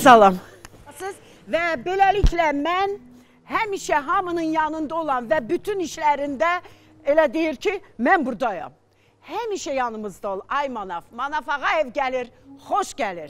salam. Və beləliklə mən həmişə hamının yanında olan və bütün işlərində elə deyir ki, mən buradayam. Həmişə yanımızda ol, ay Manaf. Manaf Ağayev gəlir, xoş gəlir.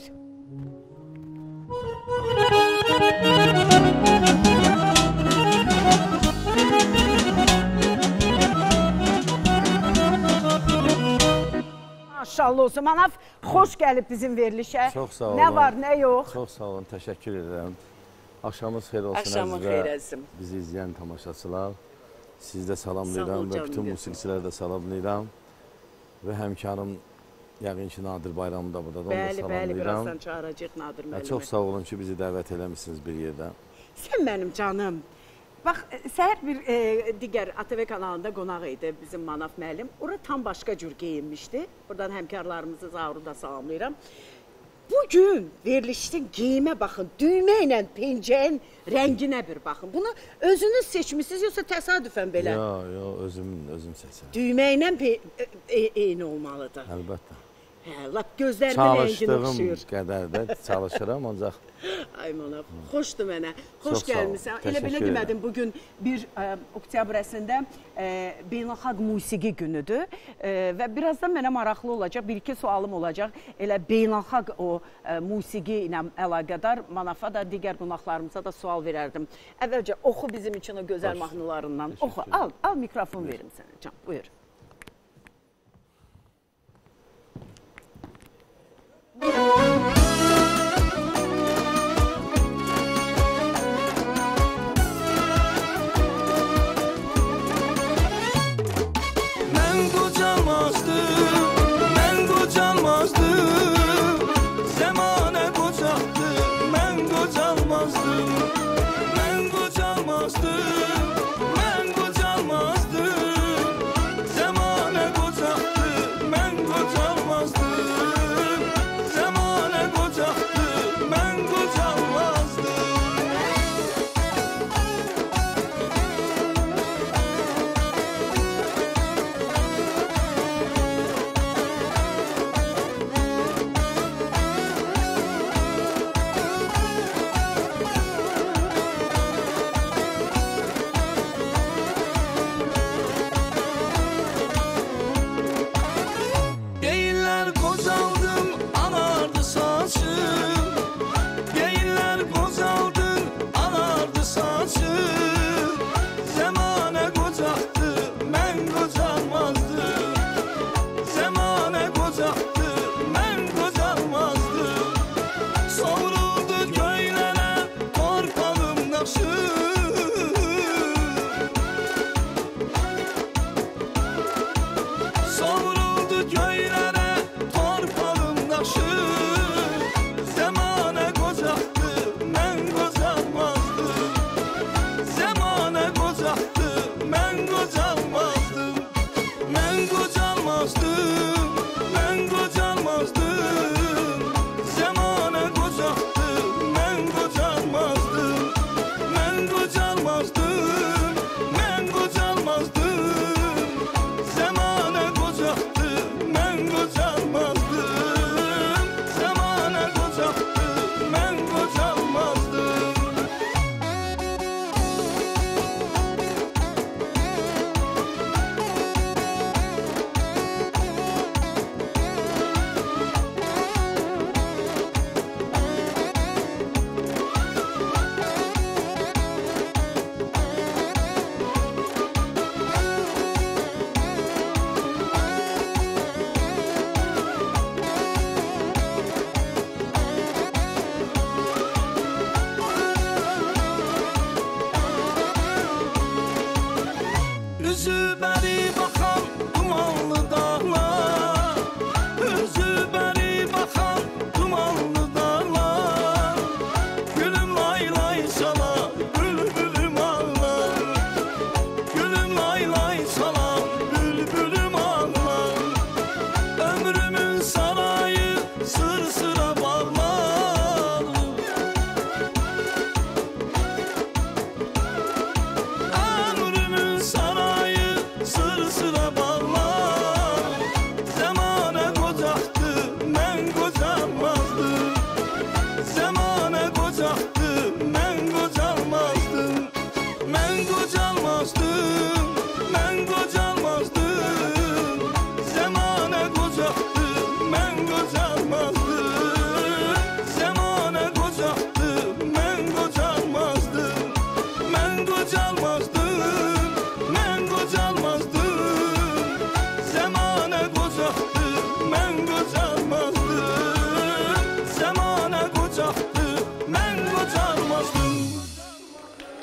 Maşallah olsun. Manaf, xoş gəlib bizim verilişə. Çox sağ olun. Nə var, nə yox? Çox sağ olun, təşəkkür edirəm. Axşamınız xeyir olsun. Axşamın xeyir olsun. Bizi izləyən tamaşaçılar. Siz də salamlayıram və bütün musiqiçiləri də salamlayıram. Və həmkarım, yəqin ki, Nadir Bayramı da burada, onu da salamlayıram. Bəli, birazdan çağıracaq Nadir müəllimi. Çox sağ olun ki, bizi dəvət eləmişsiniz bir yerdə. Sən mənim canım. Bax, səhər bir digər ATV kanalında qonaq idi bizim Manaf müəllim. Orada tam başqa cür geyinmişdi. Buradan həmkarlarımızı Zauru da salamlayıram. Bugün verilişin geyimə baxın, düymə ilə pencəyin rənginə bir baxın. Bunu özünüz seçmişsiniz, yoxsa təsadüfən belə? Yox, özüm seçəm. Düymə ilə eyni olmalıdır. Əlbəttə. Hə, lap gözlərimin rəngini oxşuyur. Çalışdığım qədər də çalışıram, ancaq... Ay Manaf, xoşdur mənə, xoş gəlmişsən. Elə belə demədim, bugün 1 oktyabr əslində beynəlxalq musiqi günüdür və birazdan mənə maraqlı olacaq, bir-iki sualım olacaq. Elə beynəlxalq o musiqi ilə əlaqədar Manafa da, digər qonaqlarımıza da sual verərdim. Əvvəlcə, oxu bizim üçün o gözəl mahnılarından. Oxu, al mikrofon verim sənə, can, buyur.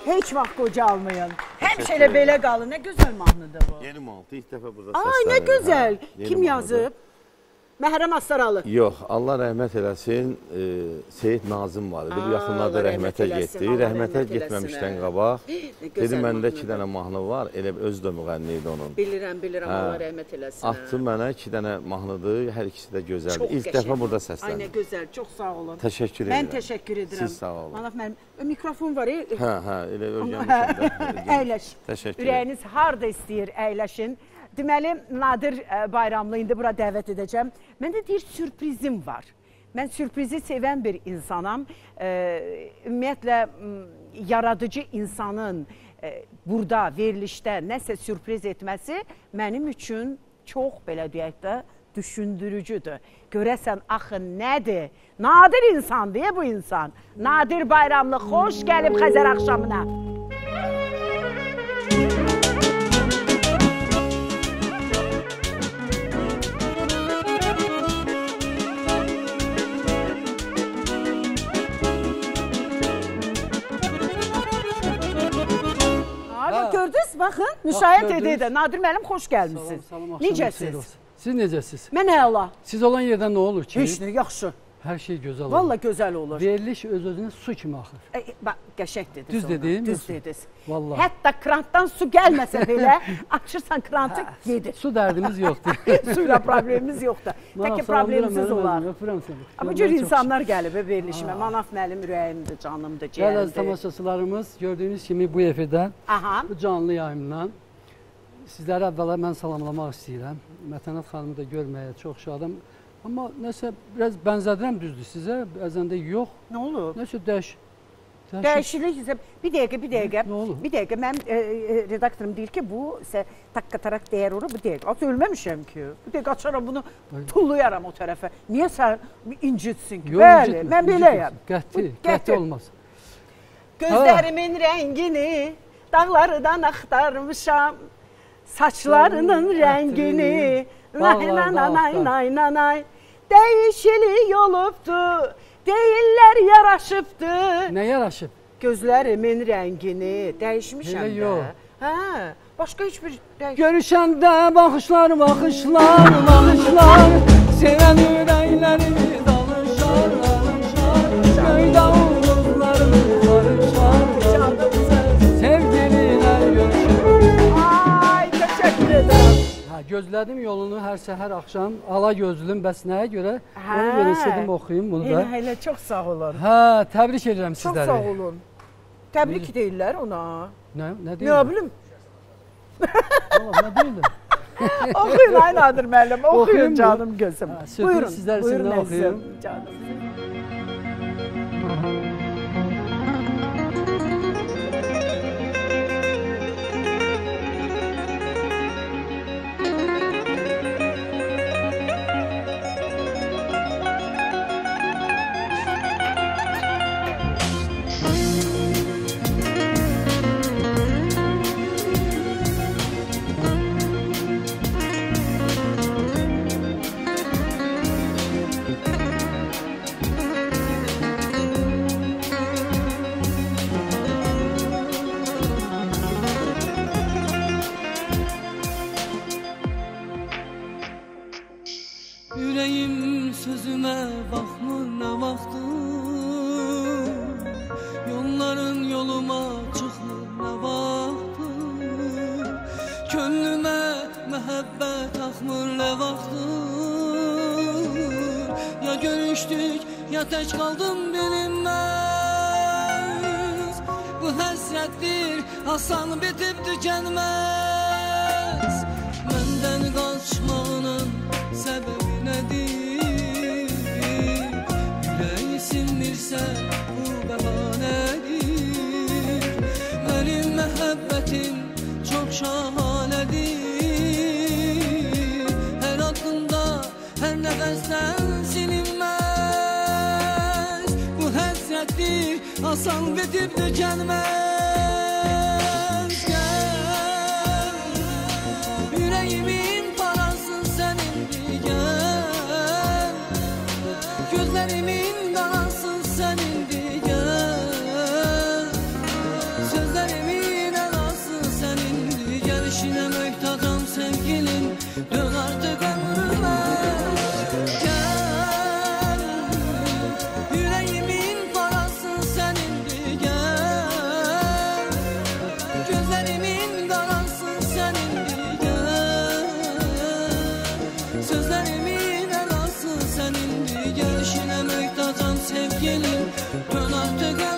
Heç vaxt qocalmayın. Həmişə elə belə qalın. Nə gözəl mahnıdır bu. Yeni mahnı, ilk dəfə burada səslənir. Ay, nə gözəl. Kim yazıb? Məhrəm Astaralı. Yox, Allah rəhmət eləsin, Seyid Nazım var idi. Bu yaxınlarda rəhmətə getdi. Rəhmətə getməmişdən qabaq. Dedi, məndə 2 dənə mahnı var. Elə özü də müğənni idi onun. Bilirəm, Allah rəhmət eləsin. Atdı mənə 2 dənə mahnıdır. Hər ikisi də gözəldir. İlk dəfə burada səslənir. Ay, nə gözəl. Çox sağ olun. Təşəkkür edirəm. Mən təşəkkür edirəm. Siz sağ olun. Manaf mənim mikrofon var. Hə, elə öyrənmişəm də. Əyləş. Təşəkkür edirəm. Ürəyiniz harda istəyir, əyləşin. Deməli, Nadir Bayramlı indi bura dəvət edəcəm. Məndə deyir, sürprizim var. Mən sürprizi sevən bir insanam. Ümumiyyətlə, yaradıcı insanın burada, verilişdə nəsə sürpriz etməsi mənim üçün çox, belə deyək də, düşündürücüdür. Görəsən, axı nədir? Nadir insandır bu insan. Nadir Bayramlı, xoş gəlib Xəzər axşamına. Gördünüz, baxın, müşahiət edədə. Nadir müəllim, xoş gəlmişsiniz. Necəsiz? Siz necəsiz? Mən əla. Siz olan yerdən nə olur ki? Heç nə, yaxşı. Hər şey gözəl olur. Valla gözəl olur. Veriliş öz-özünə su kimi axır. Qəşəng dediniz. Düz dediyim. Düz dediniz. Vallahi. Hətta krantdan su gəlməsə belə, açırsan krantı, gedir. Su dərdimiz yoxdur. Suyla problemimiz yoxdur. Təki problemsiz olar. Öpürəm səni. Bu cür insanlar gəlib verilişimə. Manaf müəllim ürəyimdir, canımdır, ciyərimdir. Gəl əziz tamaşaçılarımız, gördüyünüz kimi bu efirdən, bu canlı yayımdan sizləri əvvəla mən salamlamaq istəyirəm. Mətanət xanımı da görməyə çox şadam. Amma nəsə biraz bənzədirəm düzdür sizə, bəzən də yox. Nə olur? Nəsə dəyişiklik isə bir dəqiqə. Nə olur? Bir dəqiqə, mənim redaktorum deyir ki, bu takka-tarak dəyər olur, bu dəqiqə. Az ölməmişəm ki. Bu dəqiqə açaram bunu, tullayaram o tərəfə. Niyə sən incitsin ki? Bəli, mən beləyəm. Qəti olmaz. Gözlərimin rəngini dağlardan axtarmışam, saçlarının rəngini nay. Dəyişilik olubdu, deyirlər yaraşıbdı. Nə yaraşıb? Gözlərimin rəngini dəyişmişəm də. Hə, başqa heç bir dəyişik. Görüşəndə baxışlar, sevən ürəklərimi danışar. Göydə ulduzlarımı barışar, sevgililər görüşür. Ay, təşəkkür edirəm. Gözlədim yolunu hər səhər axşam, ala gözlüm, bəs nəyə görə? Onu görə istədim oxuyum bunu da. Elə, çox sağ olun. Hə, təbrik edirəm sizləri. Çox sağ olun. Təbrik deyirlər ona. Nə deyirlər? Nə bilim. Valla, nə deyirlər? Oxuyun, ay Nadir müəllim, oxuyun canım gözüm. Buyurun, buyurun oxuyun. Yüreğim sözüme bakmır ne vaxtır, yolların yoluma çıkmır ne vaxtır, könlüme mehabbet akmır ne vaxtır, ya görüştük ya tek kaldım bilinmez, bu həsrətdir asan bitip tükenmez, benden kaçmanın sebebi nedir? Yüreği silmirse bu bahanedir. Benim məhəbbətim çok şahanedir. Her adımda, her nefesten silinmez. Bu həsrətdir, asan bitip tükenmez. Gel, yüreğimin parasın senindir. Gözlerimin danasın senindir, gel. Sözler Gelişine möhtacam sevgilim, dön artık ömrüme. Gel, yüreğimin parası senindir gel. Gözlerimin karası senindir gel. Sözlerimin elası senindir. Gelişine möhtacam sevgilim, dön artık ömrüme.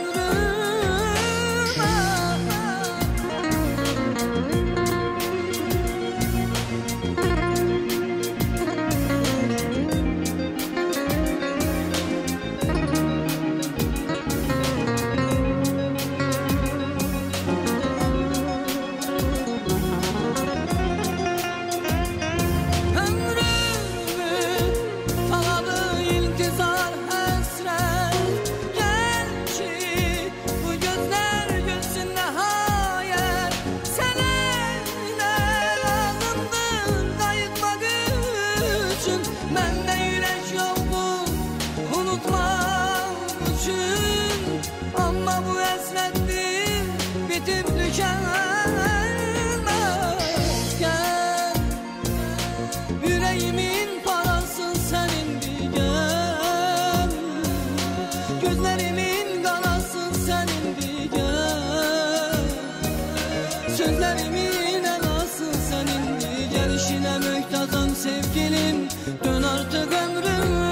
Sözlerimin elası senindir. Gelişine möhtacam sevgilim, dön artık ömrüme.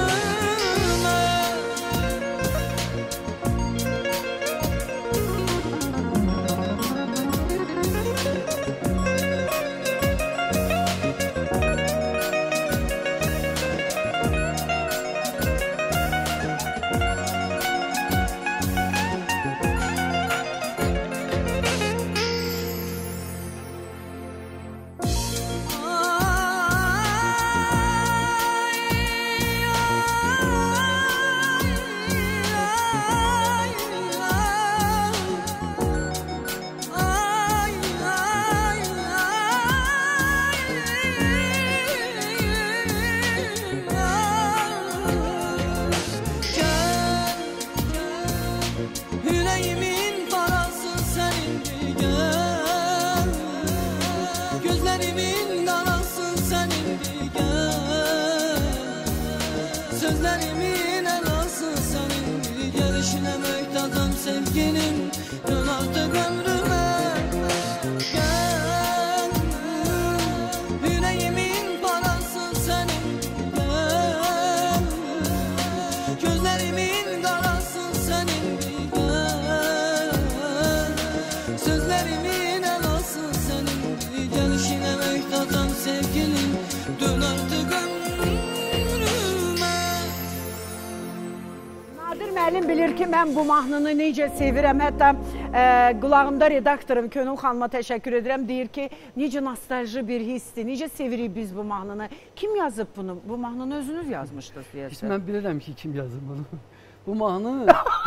Yüreğimin parası senindir gel. Gözlerimin karası senindir gel. Sözlerimin elası senindir. Gelişine möhtacam sevgilim, dön artık ömrüme. Gel, yüreğimin parası senindir gel. Gözlerimin karası senindir. Sözlerimin elası senindir. Gelişine möhtacam sevgilim, dön artık ömrüme. Nadir müəllim bilir ki, mən bu mahnını necə sevirəm. Hətta qulağımda redaktorum Könül xanıma təşəkkür edirəm. Deyir ki, necə nostalji bir hissdir, necə sevirik biz bu mahnını. Kim yazıb bunu? Bu mahnını özünüz yazmışdınız deyəsən. Mən bilirəm ki, kim yazıb bunu. Bu mahnı...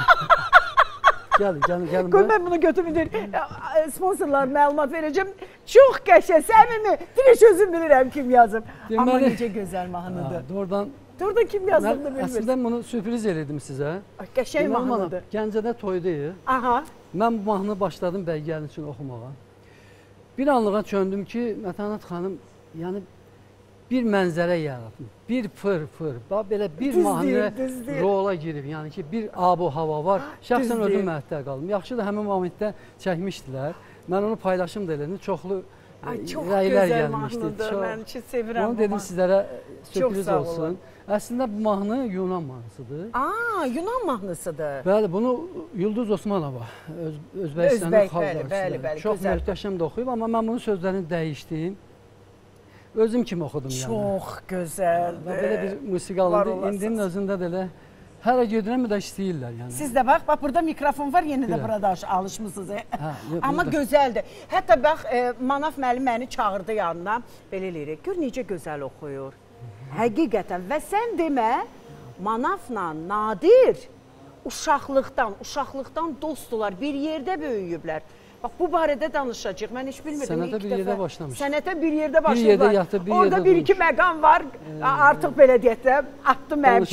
Gəlin. Qoy mən bunu götürüm, sponsorlar məlumat verəcəm. Çox qəşəng, səmimi. Dirək özüm bilirəm kim yazıb. Amma necə gözəl mahnıdır. Doğrudan kim yazdığını bilmirsiniz. Əslində bunu sürpriz elədim sizə. Qəşəng mahnıdır. Gəncədə toydayıq. Aha. Mən bu mahnını başladım bəy gəlin üçün oxumağa. Bir anlığa çöndüm ki, Mətanət xanım, yəni bir mənzərə yaratdım. Bir fır, belə bir mahnı rola girib. Yəni ki, bir abu-hava var. Şəxsən özüm məhdər qaldım. Yaxşı da həmin momentdə çəkmişdilər. Mən onu paylaşım da elədim. Çoxlu rəylər gəlmişdi. Mən ki, sevirəm. Onu dedim sizlərə sürpriz olsun. Əslində bu mahnı Yunan mahnısıdır. Yunan mahnısıdır. Bəli, bunu Yıldız Osmanova, Özbəkistanın xalq çox möhtəşəm də oxuyub, amma mən bunun sözlərini dəyişdim. Özüm kimi oxudum yəni. Çox gözəldir. Belə bir musiqi alındı. İndinin özündə də elə hələ gedirəm də istəyirlər yəni. Siz də bax, burada mikrofon var, yenə də burada alışmısınız. Amma gözəldir. Hətta bax, Manaf müəllim məni çağırdı yanına. Belə eləyirik, gör necə gözəl oxuyur. Həqiqətən və sən demə, Manafla Nadir uşaqlıqdan dostdular, bir yerdə böyüyüblər. Bax, bu barədə danışacaq. Mən heç bilmirdim. Sənətə bir yerdə başlamışıq. Sənətə bir yerdə başlayıb. Bir yerdə yatıb, bir yerdə orada bir-iki məqam var. Artıq belə deyək də, atdı mənim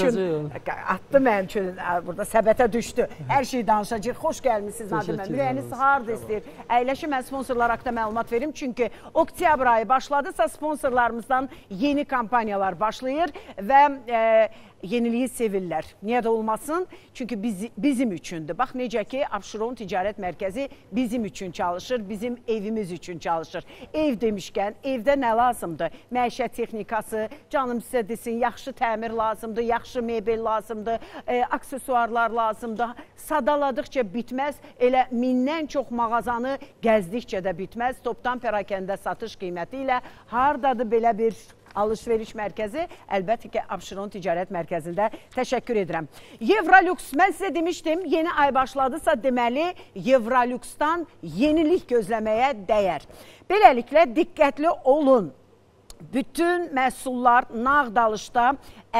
üçün. Burada səbətə düşdü. Hər şey danışacaq. Xoş gəlmişsiniz Nadir müəllim. Ürəyiniz harda istəyir? Əyləşin, mən sponsorlar haqqında məlumat verim. Çünki oktyabr ayı başladısa sponsorlarımızdan yeni kampaniyalar başlayır və yeniliyi sevirlər. Niyə də olmasın? Çünki bizim üçündür. Bax, necə ki, Abşeron Ticarət Mərkəzi bizim üçün çalışır, bizim evimiz üçün çalışır. Ev demişkən, evdə nə lazımdır? Məişət texnikası, canım sizə desin, yaxşı təmir lazımdır, yaxşı mebel lazımdır, aksesuarlar lazımdır. Sadaladıqca bitməz, elə 1000-dən çox mağazanı gəzdikcə də bitməz. Topdan pərakəndə satış qiyməti ilə hardadır belə bir alış-veriş mərkəzi? Əlbəttə ki, Abşeron Ticarət Mərkəzində təşəkkür edirəm. Evrolüks, mən sizə demişdim, yeni ay başladısa deməli, Evrolüksdan yenilik gözləməyə dəyər. Beləliklə, diqqətli olun. Bütün məhsullar nağd alışda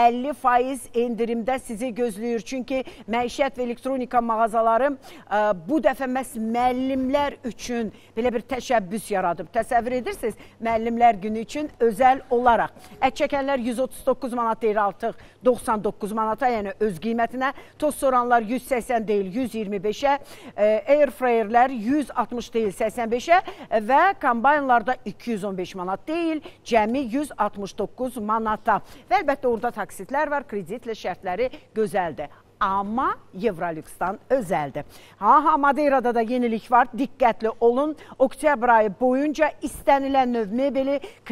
50% endirimdə sizi gözləyir. Çünki məişət və elektronika mağazaları bu dəfə məhz müəllimlər üçün belə bir təşəbbüs yaradıb. Təsəvvür edirsiniz, müəllimlər günü üçün özəl olaraq. Ət çəkənlər 139 manat deyil, artıq 99 manata, yəni öz qiymətinə. Toz soranlar 180 deyil, 125-ə. Airfryerlər 160 deyil, 85-ə və kombaynlarda 215 manat deyil, cəmi 169 manata. Və əlbəttə orada taksitlər var, kreditlə şərtləri gözəldir. Amma Evrolüksdan özəldir. Madeirada da yenilik var, diqqətli olun. Oktyabr ayı boyunca istənilən növ mebeli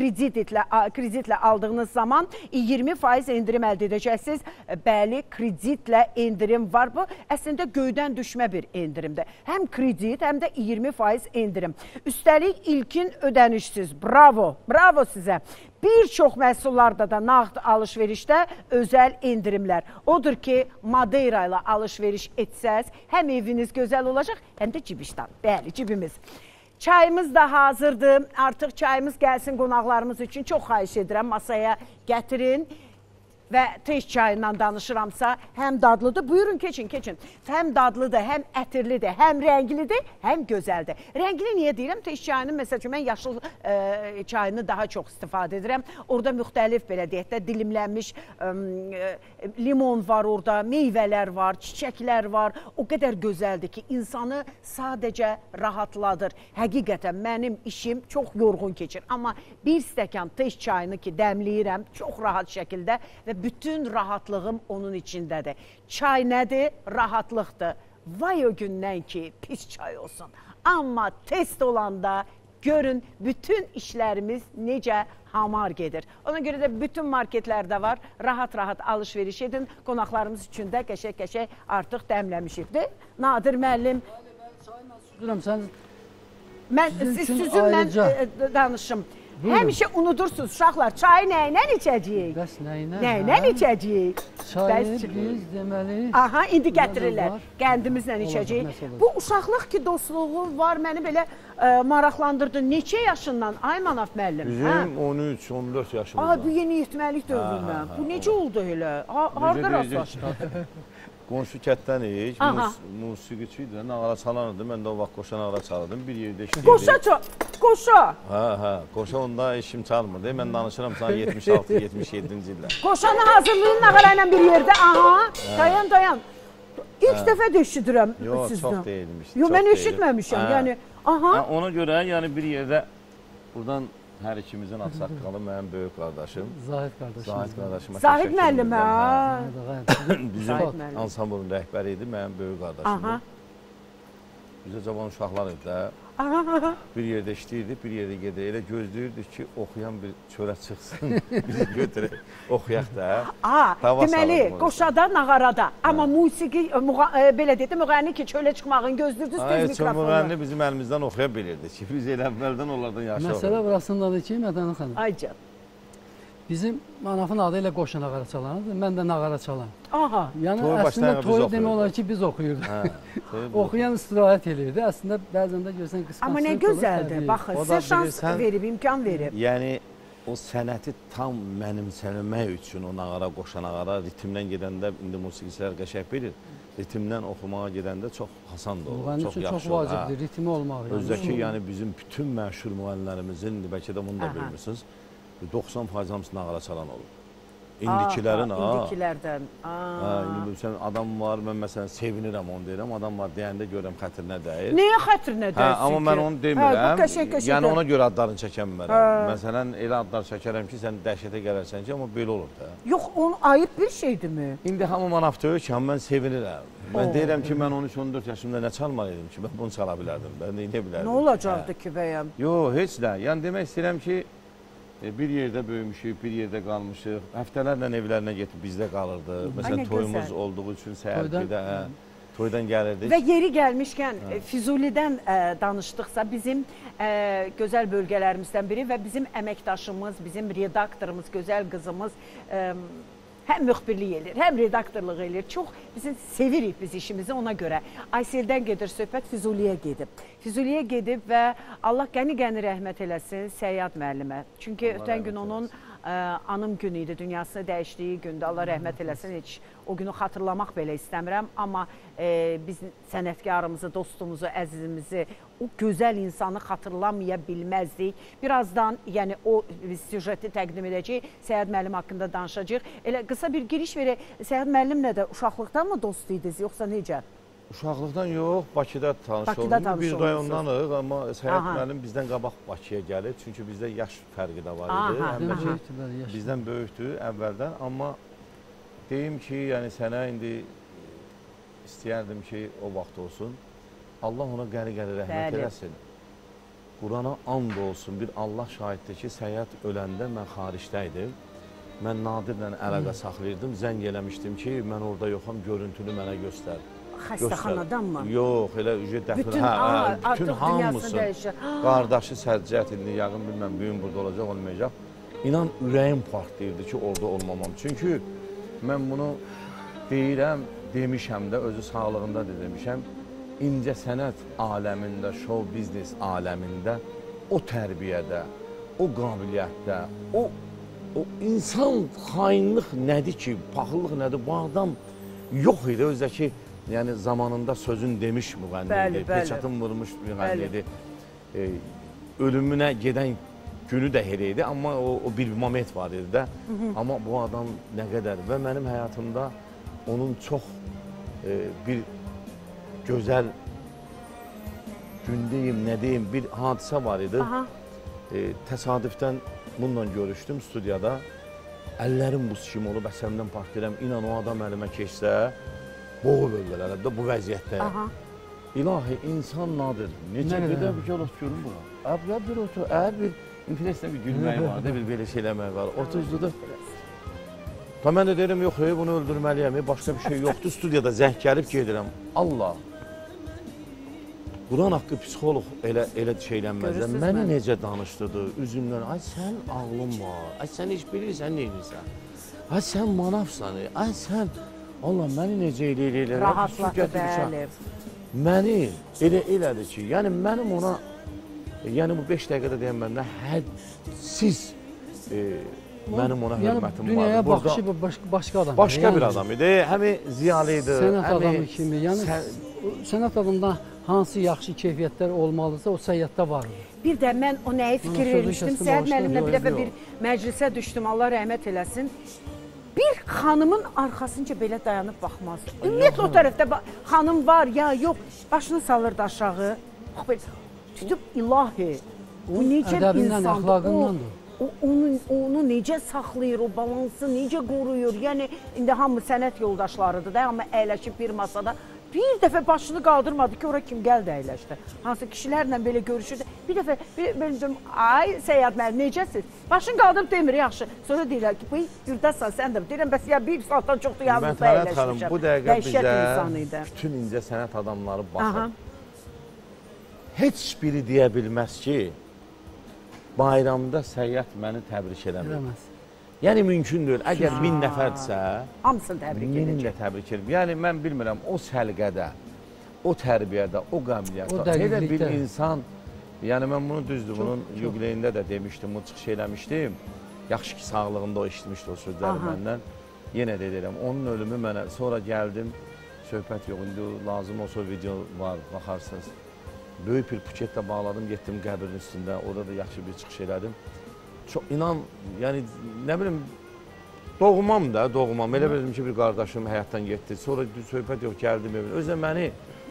kreditlə aldığınız zaman 20% endirim əldə edəcəksiniz. Bəli, kreditlə endirim var. Bu əslində göydən düşmə bir endirimdir. Həm kredit, həm də 20% endirim. Üstəlik ilkin ödənişsiz. Bravo, bravo sizə. Bir çox məhsullarda da nağd alış-verişdə özəl endirimlər. Odur ki, Madeira ilə alış-veriş etsəz, həm eviniz gözəl olacaq, həm də cibişdan. Bəli, cibimiz. Çayımız da hazırdır. Artıq çayımız gəlsin qonaqlarımız üçün. Çox xahiş edirəm, masaya gətirin. Və tez çayından danışıramsa, həm dadlıdır. Buyurun, keçin, keçin. Həm dadlıdır, həm ətirlidir, həm rənglidir, həm gözəldir. Rəngli niyə deyirəm? Tez çayının, məsəl üçün, mən yaşıl çayını daha çox istifadə edirəm. Orada müxtəlif, belə deyək də, dilimlənmiş limon var orada, meyvələr var, çiçəklər var. O qədər gözəldir ki, insanı sadəcə rahatladır. Həqiqətən, mənim işim çox yorğun keçir. Amma bir stəkan tez çayını ki, dəmləyirəm, çox rahat şəkildə və bütün rahatlığım onun içindədir. Çay nədir? Rahatlıqdır. Vay o gündən ki, pis çay olsun. Amma test olanda görün, bütün işlərimiz necə hamar gedir. Ona görə də bütün marketlərdə var. Rahat-rahat alış-veriş edin. Qonaqlarımız üçün də qəşək-qəşək artıq dəmləmişikdir. Nadir müəllim. Sizinlə danışım. Həmişə unudursunuz uşaqlar, çayı nəylə içəcəyik? Bəs nəylə? Nəylə içəcəyik? Çayı biz deməli... Aha, indi gətirirlər, qəndimizlə içəcəyik. Bu uşaqlıq ki, dostluğu var, məni belə maraqlandırdı. Neçə yaşından, ay Manaf müəllim? Bizim 13-14 yaşımızda. Aa, bu yeni yetməlik dövründən. Bu necə oldu elə? Harada rastlaşdı? Qonşu kətdənik, musiqiçi idi, nağara çalanırdı. Mən də o vaxt qoşa nağara çalırdım, bir yerdə işləyirdim. Qoşa? Hə, qoşa onda işim çalmırdı. Mən danışıram sana 76-77-ci ildə. Qoşanı hazırlayın nağara ilə bir yerdə, aha, dayan. İlk dəfə də eşidirəm sizdən. Yox, çox deyilmiş. Yox, mən eşitməmişəm, yəni, aha. Ona görə, yəni bir yerdə, buradan hər ikimizin ağsaqqalı mənim böyük qardaşım. Zahid qardaşım. Zahid müəllim, hə? Bizim ansamblın rəhbəri idi, mənim böyük qardaşım. Bizə cavan uşaqlar idi də. Bir yerdə işləyirdik, bir yerdə gedək. Elə gözləyirdik ki, oxuyan bir çölə çıxsın, bizi götürək, oxuyaq da. Deməli, qoşada, nağarada. Amma musiqi, belə deyək də, müğənni ki, çölə çıxmağın gözlürdünüz tez mikrofonu. Müğənni bizim əlimizdən oxuya bilirdik ki, biz elə əvvəldən onlardan yaşa oxuyaq. Məsələ burasındadır ki, Mədənə xanım. Aycan. Bizim Manafın adı ilə qoşa nağara çalanırdı, mən də nağara çalan. Aha. Yəni, əslində toyu demək olar ki, biz oxuyurduq. Oxuyan istirahət edirdi. Əslində, bəzən də görsən qısmət. Amma nə gözəldir, baxın, sizə şans verib, imkan verib. Yəni, o sənəti tam mənimsələmək üçün o nağara, qoşa nağara, ritmdən gedəndə, indi musiqiçilər qəşək bilir. ritmdən oxumağa gedəndə çox asandır olur, Mənim çox üçün yaxşı çox olur. vacibdir, ritmi olmaq. Özdəki, yəni bizim bütün məşhur müəllimlərimizin, bəlkə də bunu da bilmirsiniz, 90% hamısı nağara çalan olur. İndikilərin, İndikilərdən. İndi adam var, mən məsələn sevinirəm onu deyirəm, adam var deyəndə görürəm xətrinə dəyir. Nəyə xətrinə dəyirsin ki? Amma mən onu demirəm, yəni ona görə adlarını çəkənmərəm. Məsələn, elə adlar çəkərəm ki, sən dəhşətə gələrsən ki, amma belə olur da. Yox, onu ayıb bir şeydirmi? İndi hamı manaf deyir ki, mən sevinirəm. Mən deyirəm ki, mən 13-14 yaşımda nə çalmalıydım ki, mən bunu çala bilərdim, mən də bilərdim. Nə olacaqdı ki, bəyəm? Yox, heç nə. Yəni demək istəyirəm ki, bir yerdə böyümüşük, bir yerdə qalmışıq. Həftələrlə evlərinə getib bizdə qalırdı. Məsələn, toyumuz olduğu üçün səhərdə toydan gəlirdik. Və yeri gəlmişkən Füzulidən danışdıqsa, bizim gözəl bölgələrimizdən biri və bizim əməkdaşımız, bizim redaktorumuz, gözəl qızımız həm müxbirlik edir, həm redaktorluq edir. Çox sevirik biz işimizi ona görə. Ayseldən gedir söhbət, Füzuliyə gedib. Füzuliyə gedib və Allah qəni-qəni rəhmət eləsin Səyyad müəllimə. Çünki ötən gün onun anım günü idi, dünyasını dəyişdiyi gündür. Allah rəhmət eləsin, heç o günü xatırlamaq belə istəmirəm. Amma biz sənətkarımızı, dostumuzu, əzizimizi, o gözəl insanı xatırlamaya bilməzdik. Birazdan yəni o süjeti təqdim edəcəyik, Səyyad müəllim haqqında danışacağıq. Elə qısa bir giriş verək, Səyyad müəllimlə də uşaqlıqdan mı dost idiniz, yoxsa necə? Uşaqlıqdan yox, Bakıda tanış olduk. Bir rayondanıq, amma Səyyad müəllim bizdən qabaq Bakıya gəlir. Çünki bizdə yaş fərqi də var idi. Bizdən böyükdür əvvəldən, amma deyim ki, yəni sənə indi istəyərdim ki, o vaxt olsun. Allah ona qəni-qəni rəhmət eləsin. Qurana and olsun, bir Allah şahiddir ki, Səyyad öləndə mən xaricdəydim. Mən Nadirlə əlaqə saxlayırdım, zəng eləmişdim ki, mən orada yoxam, görüntülü mənə göstər. Xəstəxanadan mı? Yox, elə bütün hamısın. Qardaşı Səccat indi yəqin bilməm, bugün burada olacaq, olmayacaq. İnan, ürəyim partlayırdı ki, orada olmamam. Çünki mən bunu deyirəm, demişəm də, özü sağlığında da demişəm. İncə sənət aləmində, show biznes aləmində, o tərbiyədə, o qabiliyyətdə, o insan xainlik nədir ki, paxıllıq nədir, bu adam yox idi, özdəki yəni zamanında sözün demiş müğənni idi, peçatın vurmuş müğənni idi. Ölümünə gedən günü də elə idi, amma o bir moment var idi də. Amma bu adam nə qədər və mənim həyatımda onun çox bir gözəl gün deyim, nə deyim, bir hadisə var idi. Təsadüfdən bununla görüşdüm studiyada. Əllərim buz kimi olub, əsəmdən partlayıram. İnan o adam əlimə keçsə, boğul öldülər, bu vəziyyətdə. İlahi, insan nadir. Necə qədər bir gəl otur görün buna. Əblə bir otur, bir infilesdə bir gülmək var, bir belə şeyləmək var. Oturdudur. Mən də deyirəm, yox, bunu öldürməliyəm, başqa bir şey yoxdur. Studiyada zəng gəlib gedirəm. Allah. Quran haqqı psixoloq elə şeylənməz. Məni necə danışdırdı, üzümdən, ay sən ağlın var, ay sən heç bilirsən, nə edirsən? Ay sən manafsan, ay sən... Allah, məni necə elə rahatlatı, bəli. Məni elə elədi ki, yəni mənim ona, yəni bu 5 dəqiqədə deyəm məndən hədsiz mənim ona hörmətim var. Dünyaya baxışı başqa adam. Başqa bir adam idi, həmi ziyalı idi. Sənət adamı kimi, yəni sənət adamında hansı yaxşı keyfiyyətlər olmalıdırsa, o Səyyadda var. Bir də mən o nəyi fikir vermişdim, Səyyad müəllimlə bir dəfə bir məclisə düşdüm, Allah rəhmət eləsin. Bir xanımın arxasınca belə dayanıb baxmaz. Ümumiyyətlə o tərəfdə xanım var, ya yox, başını salırdı aşağı. Tutub ilahi, o necə insandır, onu necə saxlayır, o balansı necə qoruyur. Yəni, indi hamı sənət yoldaşlarıdır da, amma əyləşib bir masada. Bir dəfə başını qaldırmadı ki, ora kim gəldi əyləşdi. Hansı kişilərlə belə görüşürdü. Bir dəfə, ay Səyyad müəllim, necəsiz? Başını qaldırıb demir, yaxşı. Sonra deyirlər ki, yurdasan, sən də deyirəm, bəs ya bir saatdan çoxdur yanımızda əyləşmişəm. Bu dəqiqə bizə bütün incə sənət adamları baxır. Heç biri deyə bilməz ki, bayramda Səyyad məni təbrik eləmir. Yəni mümkün deyil. Əgər 1000 nəfərdirsə, hamısını təbrik edəcək. Minimlə təbrik edir. Yəni mən bilmirəm, o səlqədə, o tərbiyədə, o qabiliyyətdə, elə bir insan, yəni mən bunu düzdür, bunun yubileyində də demişdim, bunu çıxış eləmişdim. Yaxşı ki, sağlığında o eşitmişdi o sözləri məndən. Yenə də deyirəm, onun ölümü mənə, sonra gəldim, söhbət yox. İndi lazım olsa video var, baxarsınız. Böyük bir Phuketdə bağladım, getdim qəbrin üstündə. Orada da yaxşı bir çıxış elədim. Çox inan, yəni nə bilim, doğmam da, doğmam. Elə bildim ki, bir qardaşım həyatdan getdi. Sonra söhbət yox, gəldim evine. Özlə məni,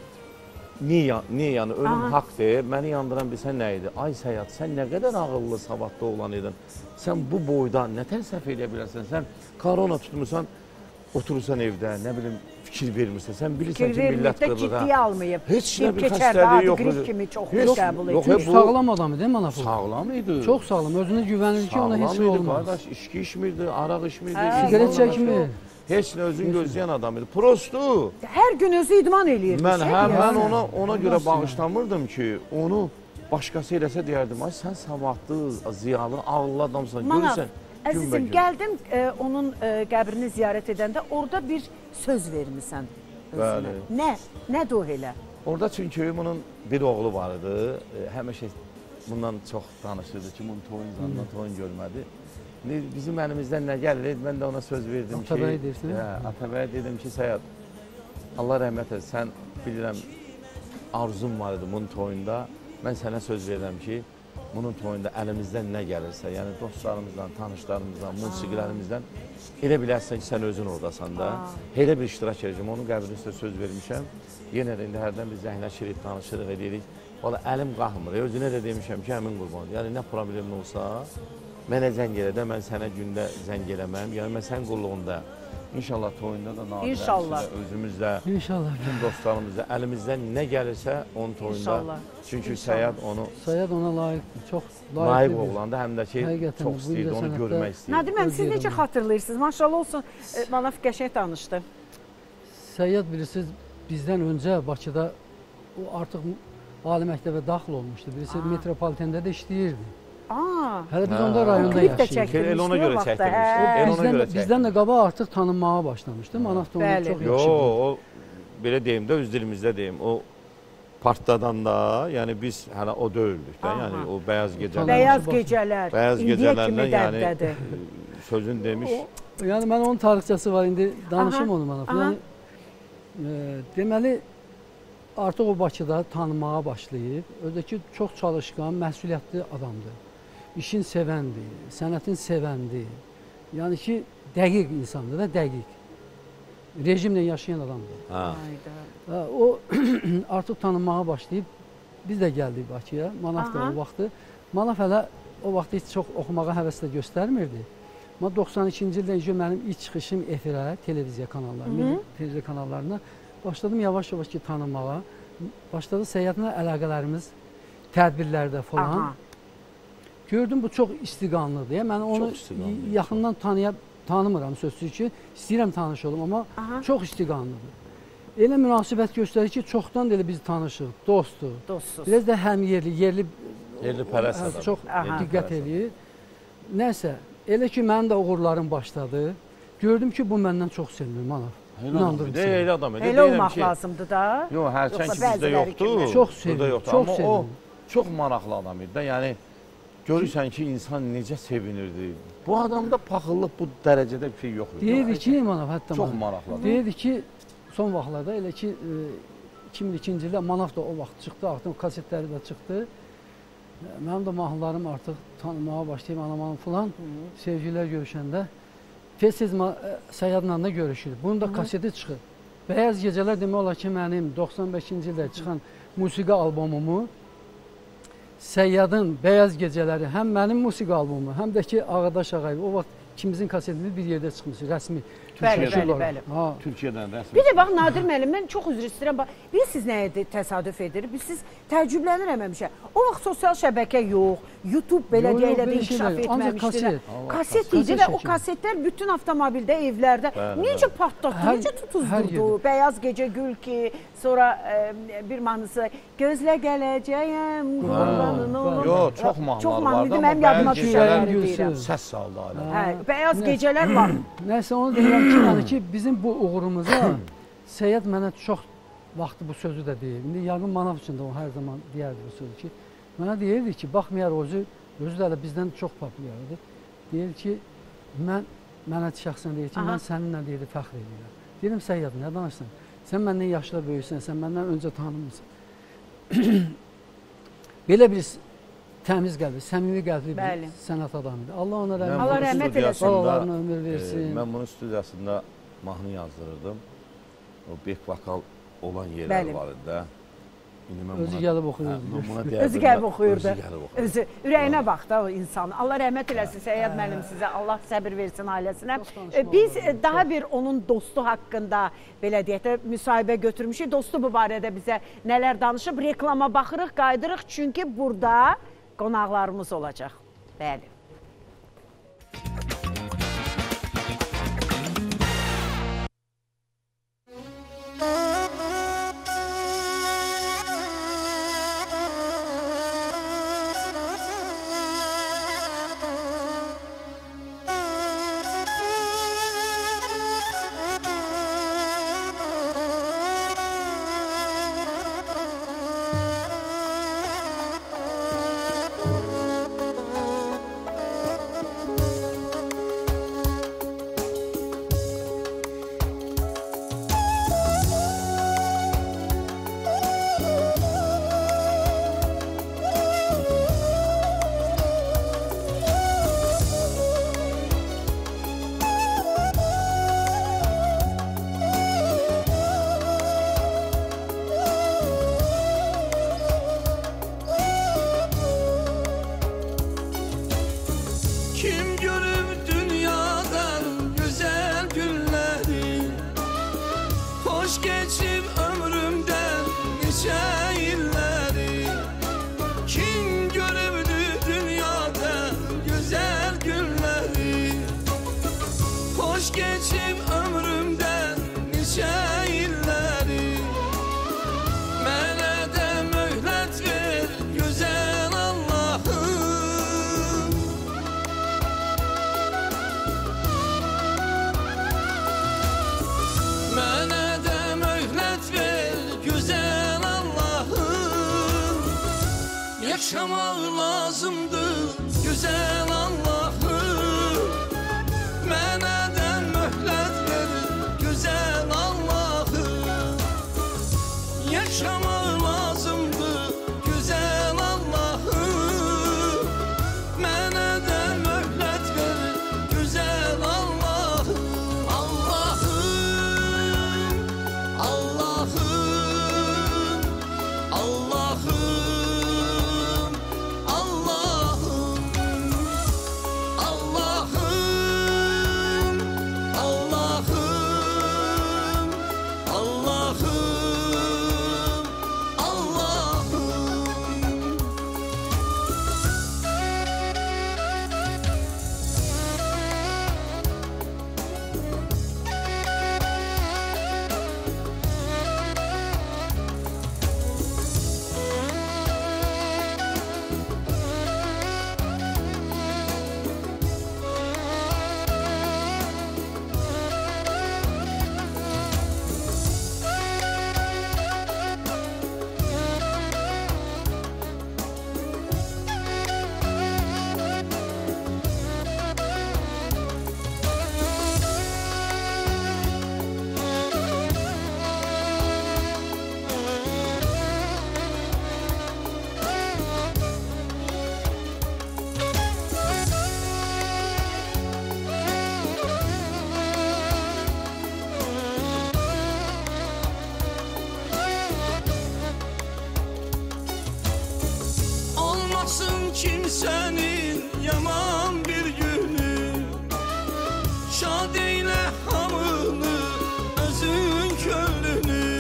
niyə yəni, ölüm haqdır, məni yandıran bilsən nə idi? Ay Səyyad, sən nə qədər ağıllı, savadlı oğlan idin. Sən bu boyda nə təsəf edə bilərsən? Sən korona tutmursan, oturursan evdə, nə bilim, fikir vermirsən. Sən bilirsən ki, millət qırlığa. Ciddiyə almayıb. Heç nə bir xəstəliyi yox. Qrip kimi çox qəbul edir. Çox sağlam adam idi Manafov. Sağlam idi. Çox sağlam, özünə güvənir ki, ona heç nə olmaz. Sağlam idi, qardaş, içki içmirdi, araq içmirdi. Sigaret çəkmir. Heç nə özünü gözləyən adam idi. Prostu. Hər gün özü idman eləyirdi. Mən ona görə bağışlamırdım ki, onu başqası eləsə deyərdim. Ay, sən savadlı, ziyalı, ağıllı adamsan, görürsən. Əzizim, gəldim onun qəbrini ziyarət edəndə orada bir söz vermirsən özünə. Nədir o elə? Orada çünki bunun bir oğlu var idi. Həmişə bundan çox danışırdı ki, bunun toyun toyun görmədi. Bizim əlimizdən nə gəlir? Mən də ona söz verdim ki, Atabəy deyirsin? Atabəy dedim ki, Səyyad, Allah rəhmət etsin, sən bilirəm, arzum var idi bunun toyunda. Mən sənə söz verirəm ki, bunun toyunda əlimizdən nə gəlirsə, yəni dostlarımızdan, tanışlarımızdan, musiqilərimizdən elə bilərsən ki, sən özün oradasan da. Elə bir iştirak edəcəm, onun qəbrini üstə söz vermişəm. Yenə də indi hərdən biz zəhləşirik, danışırıq, edirik. Valla əlim qalxmır, özünə də demişəm ki, həmin qurban. Yəni nə problemin olsa, mənə zəng elədə, mən sənə gündə zəng eləməm. Yəni mən sən qulluğunda, İnşallah toyunda da nadirəmizdə, özümüzdə, bütün dostlarımızda, əlimizdən nə gəlirsə onun toyunda. Çünki Səyyad ona layiqdir, çox layiq oğlandı, həm də ki, çox istəyirdi, onu görmək istəyirdi. Nadir müəllim, siz necə xatırlayırsınız? Maşallah olsun, Manaf qəşəng danışdı. Səyyad bilirsiniz, bizdən öncə Bakıda artıq ali məktəbə daxil olmuşdu. Birisi metropolitende də işləyirdi. Hələ biz onda rayonda yaşayırıq. Elə ona görə çəkdirmişdi. Bizdən də qabaq artıq tanınmağa başlamışdı. Manaf da onu çox yaxşı bilir. O, belə deyim də, öz dilimizdə deyim, o partladan da, yəni biz hələ o döyüldük də, yəni o bəyaz gecələr. Bəyaz gecələr, indiyə kimi dərdədir. Sözün demiş. Yəni, mən onun tarixçəsi var, indi danışım onu Manaf. Yəni, deməli, artıq o Bakıda tanınmağa başlayıb, özdəki çox çalışqan, məsuliyyətli adamdır. İşin sevəndir, sənətin sevəndir. Yəni ki, dəqiq insandır da, dəqiq. Rejimlə yaşayan adamdır. O artıq tanınmağa başlayıb, biz də gəldik Bakıya, Manaf da o vaxtı. Manaf hələ o vaxtı heç çox oxumağa həvəslə göstərmirdi. Amma 92-ci ildə mənim ilk çıxışım efirə, televiziya kanallarına, televiziya kanallarına başladım yavaş-yavaş ki, tanınmağa. Başladı Səyyadla əlaqələrimiz, tədbirlərdə falan. Gördüm, bu çox istiqanlıdır. Mən onu yaxından tanımıram sözsüz ki, istəyirəm tanış olum, amma çox istiqanlıdır. Elə münasibət göstərir ki, çoxdan da elə biz tanışıq, dostdur. Biraz da həm yerli pərəst adam. Çox diqqət edir. Nəsə, elə ki, mənim də uğurlarım başladı. Gördüm ki, bu məndən çox sevinir, Manaf. Elə adam edir. Elə olmaq lazımdır da. Yox, hərçən ki, bizdə yoxdur. Çox sevinir, çox sevinir. Amma o çox maraqlı adam idi də, yəni görürsən ki, insan necə sevinirdi. Bu adamda paxıllıq bu dərəcədə bir şey yox idi. Deyirdi ki, Manaf, hətta çox maraqlı. Deyirdi ki, son vaxtlarda elə ki, 2002-ci ildə Manaf da o vaxt çıxdı, artıq kasetləri də çıxdı. Mənim də mahnılarım artıq tanınmağa başlayıb, anam falan, sevgilər görüşəndə. Tez-tez Səyyadla da görüşürük. Bunun da kaseti çıxır. Bəyaz Gecələr demək olar ki, mənim 95-ci ildə çıxan musiqi albumumu Səyyadın Bəyaz Gecələri həm mənim musiqi albumu, həm də ki, Ağadaş Ağayev. O vaxt ikimizin kasetimiz bir yerdə çıxmış, rəsmi. Bəli. Türkiyədən rəsmi. Bir də bax, Nadir müəllim, mən çox üzr istəyirəm. Bilirsiniz nə idi təsadüf edir? Siz təəccüblənirəm həmişə. O vaxt sosial şəbəkə yox, YouTube belə deyələ də inkişaf etməmişdir. Kaset idi və o kasetlər bütün avtomobildə, evlərdə necə patlatdı, necə tutuzdurdu? Bəyaz Gecə Gül ki, sonra bir mahnısı Gözlə gələcəyəm, qurbanın olum. Yox, çox mahnılar vardı, amma Bəyaz Gecələri deyirəm. Səs saldı alə. Bəyaz Gecələr var. Nəsə, onu deyirəm ki, yəni ki, bizim bu uğurumuza Səyyad mənə çox vaxtı bu sözü də deyir. İndi yəqin Manaf üçün də o hər zaman deyərdi bu sözü ki, mənə deyirdi ki, baxmayaraq özü də bizdən çox populyardır. Deyir ki, mənə şəxsən deyir ki, mən səninlə deyirdi, fəxr edirəm. Deyirəm, Səyyad, nə danışsan? Sən məndən yaşlı böyüksən, sən məndən öncə tanımırsan. Belə bir təmiz qəlbi, səmimi qəlbli bir sənət adamıdır. Allah ona rəhmət eləsin. Balalarına ömür versin. Mən bunun studiyasında mahnı yazdırırdım. O bek vokal olan yerlər var idi. Özü gəlib oxuyurdu. Özü gəlib oxuyurdu. Özü ürəyinə bax da o insan. Allah rəhmət eləsin Səyyad müəllim sizə. Allah səbir versin ailəsinə. Biz daha bir onun dostu haqqında belə deyək də müsahibə götürmüşük. Dostu bu barədə bizə nələr danışıb. Reklama baxırıq, qaydırıq. Çünki burada qonaqlarımız olacaq. Bəli. Yaşamak lazımdı güzel Allah'ım. Mənədən möhlət ver güzel Allah'ım. Yaşamak lazımdı güzel Allah'ım. Mənədən möhlət ver güzel Allah'ım. Allah'ım, Allah'ım, Allah'ım. Kimsenin yaman bir günü, şad eyle hamını, özün könlünü.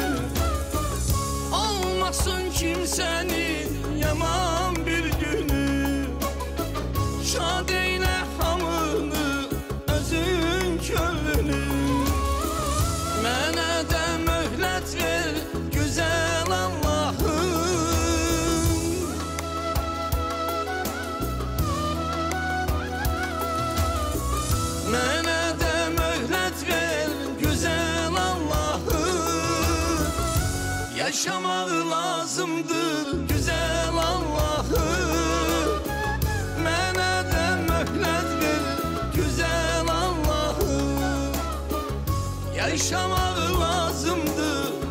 Olmasın kimsenin yaman bir günü, şad eyle hamını, özün könlünü. Mənə də möhlət ver güzel Allah'ım. Mənə də möhlət ver güzel Allah'ım. Yaşamak lazımdır güzel Allah'ım. Mənə də möhlət ver güzel Allah'ım. Yaşamak lazımdır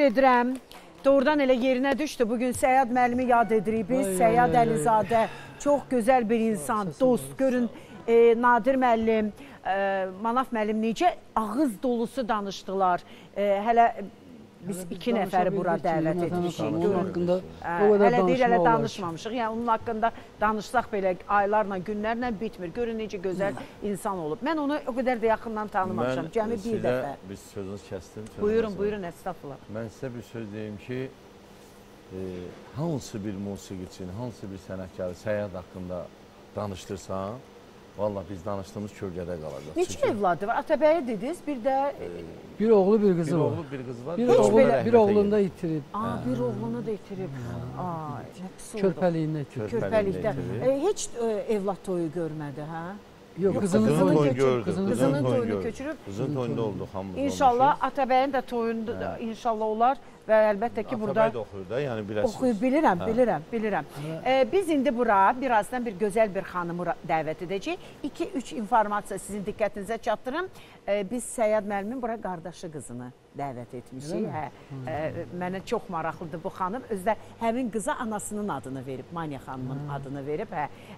təşəkkür edirəm. Doğrudan elə yerinə düşdü. Bugün Səyyad müəllimi yad edirik biz. Səyyad Əlizadə çox gözəl bir insan, dost. Görün Nadir müəllim, Manaf müəllim necə ağız dolusu danışdılar. Hələ biz 2 nəfəri bura dəvət etmişik. Hələ deyil, hələ danışmamışıq. Yəni onun haqqında danışsaq belə aylarla, günlərlə bitmir. Görün necə gözəl insan olub. Mən onu o qədər də yaxından tanımamışam. Cəmi bir dəfə. Bir sözünüz kəsdim. Buyurun, buyurun, estağfurullah. Mən sizə bir söz deyim ki, hansı bir musiqiçini, hansı bir sənətkarı Səyyad haqqında danışdırsan, vallahi biz danışdığımız kölgədə qalacaq. Neçə evladı var? Atabəyə dediniz, bir də... Bir oğlu, bir qızı var. Bir oğlu, bir qızı var. Bir oğlunu da itirib. Bir oğlunu da itirib. Körpəliyində itirib. Körpəlikdə. Heç evlad toyu görmədi, hə? Yox, qızının toyunu gördü. Qızının toyunu köçürüb. Qızın toyunda oldu, hamımız olmuşuz. İnşallah Atabəyin də toyunda inşallah olar və əlbəttə ki burada... Atabəy də oxuyur da, yəni biləsiniz. Oxuyur, bilirəm. Biz indi bura birazdan bir gözəl bir xanımı dəvət edəcəyik. 2-3 informasiya sizin diqqətinizə çatdırım. Biz Səyyad müəllimin bura qardaşı qızını dəvət etmişik. Mənə çox maraqlıdır bu xanım. Özü də həmin qıza anasının adını verib, Manya xanımın adını verib.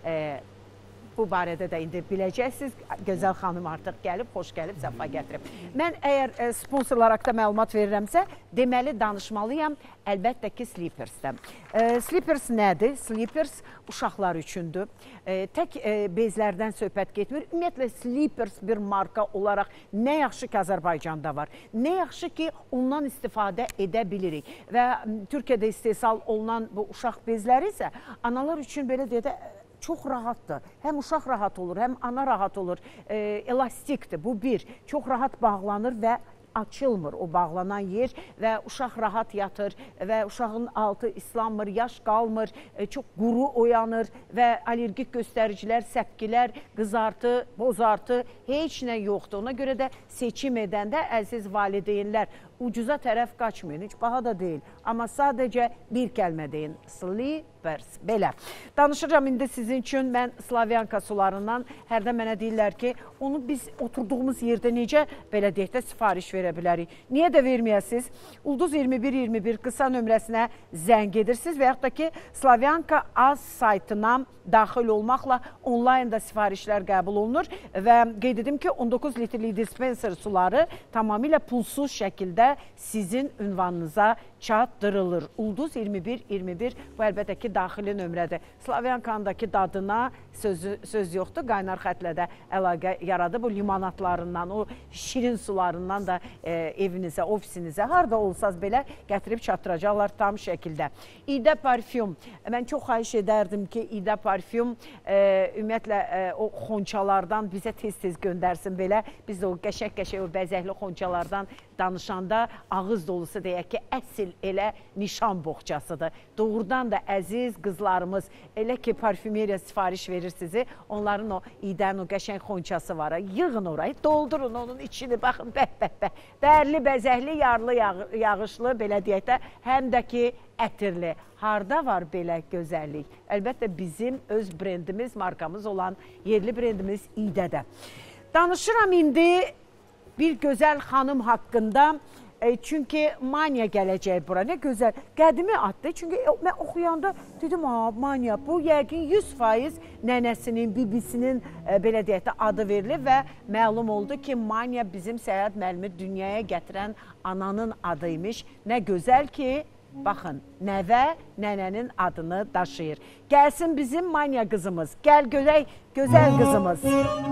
Bu barədə də indi biləcəksiniz. Gözəl xanım artıq gəlib, xoş gəlib, səfa gətirib. Mən əgər sponsorlar haqqında məlumat verirəmsə, deməli danışmalıyam əlbəttə ki Sleepers'dən. Sleepers nədir? Sleepers uşaqlar üçündür. Tək bezlərdən söhbət getmir. Ümumiyyətlə Sleepers bir marka olaraq nə yaxşı ki Azərbaycanda var. Nə yaxşı ki ondan istifadə edə bilirik. Və Türkiyədə istehsal olunan bu uşaq bezləri isə analar üçün belə deyə də çox rahatdır. Həm uşaq rahat olur, həm ana rahat olur. Elastikdir, bu bir. Çox rahat bağlanır və açılmır o bağlanan yer və uşaq rahat yatır və uşağın altı islanmır, yaş qalmır, çox quru oyanır və allergik göstəricilər, səpkilər, qızartı, bozartı heç nə yoxdur. Ona görə də seçim edəndə əziz valideynlər ucuza tərəf qaçmayın, heç baha da deyil. Amma sadəcə bir kəlmə deyin, Sleepers. Belə. Danışacağım indi sizin üçün mən Slavyanka sularından. Hərdən mənə deyirlər ki, onu biz oturduğumuz yerdə necə belə deyək də sifariş verə bilərik. Niyə də verməyəsiniz? Ulduz 2121 qısa nömrəsinə zəng edirsiniz və yaxud da ki, Slavyanka az saytına daxil olmaqla onlayn da sifarişlər qəbul olunur və qeyd edim ki, 19 litrlik dispenser suları tamamilə pulsuz şəkildə sizin ünvanınıza çatdırılır. Ulduz 2121 bu əlbəttə ki, daxili nömrədir. Slavyankandakı dadına söz yoxdur. Qaynar xətlə də əlaqə yaradı. Bu limonatlarından, o şirin sularından da evinizə, ofisinizə, harada olsaz belə gətirib çatdıracaqlar tam şəkildə. İdə parfüm. Mən çox xahiş edərdim ki, İdə parfüm ümumiyyətlə o xonçalardan bizə tez-tez göndərsin belə. Biz də o qəşək-qəşək o bəzəkli xonçalardan danışanda ağız dolusu deyək ki, əsl elə nişan boğçasıdır. Doğrudan da əziz qızlarımız elə ki parfümeriya sifariş verir sizi, onların o İdən o qəşəng xonçası var. Yığın orayı, doldurun onun içini, baxın, bəh. Dərli, bəzəkli, yarlı, yağışlı, belə deyək də, həm də ki ətirli. Harda var belə gözəllik? Əlbəttə bizim öz brendimiz, markamız olan yerli brendimiz İdədə. Danışıram indi bir gözəl xanım haqqında. Çünki Manya gələcək bura. Nə gözəl, qədimi addır. Çünki mən oxuyanda dedim, Manya, bu yəqin 100% nənəsinin, bibisinin belə deyək də adı verilir və məlum oldu ki, Manya bizim Səyyad müəllimi dünyaya gətirən ananın adıymış. Nə gözəl ki, baxın, nəvə nənənin adını daşıyır. Gəlsin bizim Manya qızımız. Gəl görək, gözəl qızımız.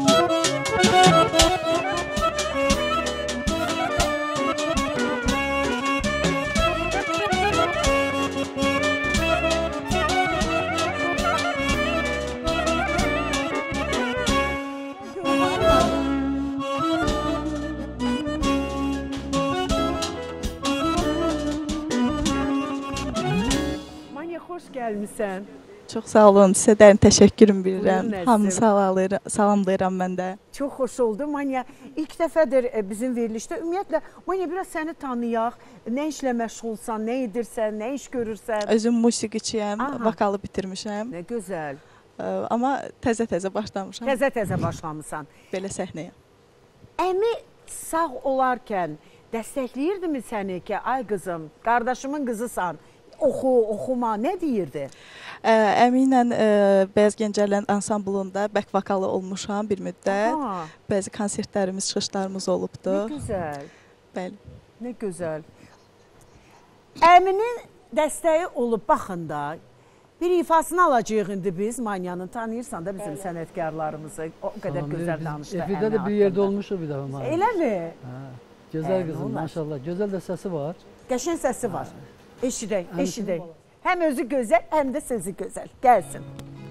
Xoş gəlmişsən. Çox sağ olun, sizə dərin təşəkkürüm bilirəm. Hamını salamlayıram mən də. Çox xoş oldu. Manya, ilk dəfədir bizim verilişdə. Ümumiyyətlə, Manya, biraz səni tanıyaq. Nə işlə məşğulsan, nə edirsən, nə iş görürsən? Özüm musiqiçiyəm, vokalı bitirmişəm. Nə gözəl. Amma təzə-təzə başlamışam. Təzə-təzə başlamısan. Belə səhnəyə. Əmi sağ olarkən dəstəkləyirdimi səni ki, ay qızım, qardaşımın qızısan, oxu, oxuma, nə deyirdi? Əminən Bəyaz Gəncələrin ansamblında bək vokalı olmuşam bir müddət. Bəzi konsertlərimiz, çıxışlarımız olubdu. Nə gözəl. Bəli. Nə gözəl. Əminin dəstəyi olub, baxın da, bir ifasını alacağıq indi biz, Manyanın. Tanıyırsan da bizim sənətkarlarımızı, o qədər gözəl danışdı. Efirdə də bir yerdə olmuşuq bir dəfə Manyan. Elə mi? Gözəl qızım, maşallah. Gözəl də səsi var. Qəşəng səsi var. Eşidək, eşidək. Həm özü gözəl, həm də sözü gözəl. Gəlsin.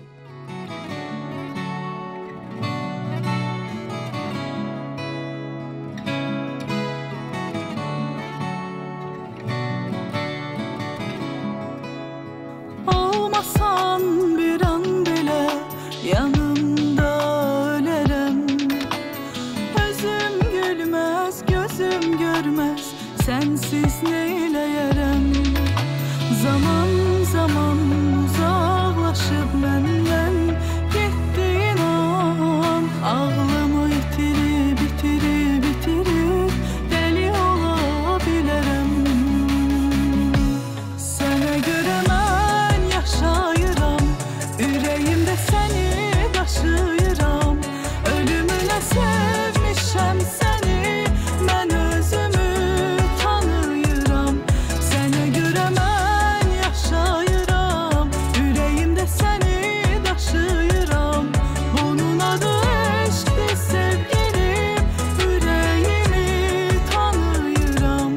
Olmasan bir an belə yanımda ölərəm. Özüm gülməz, gözüm görməz, sənsiz neyləyərəm. Zaman zaman uzaqlaşıb məndən getdiyin an, ağlımı itirib, itirib, itirib dəli ola bilərəm. Sənə görə mən yaşayıram, ürəyimdə səni daşıyıram. Ölümünə sevmişəm səni, mən özümü tanıyıram. Sənə görə mən yaşayıram, ürəyimdə səni daşıyıram. Bunun adı eşqdir sevgilim, ürəyimi tanıyıram.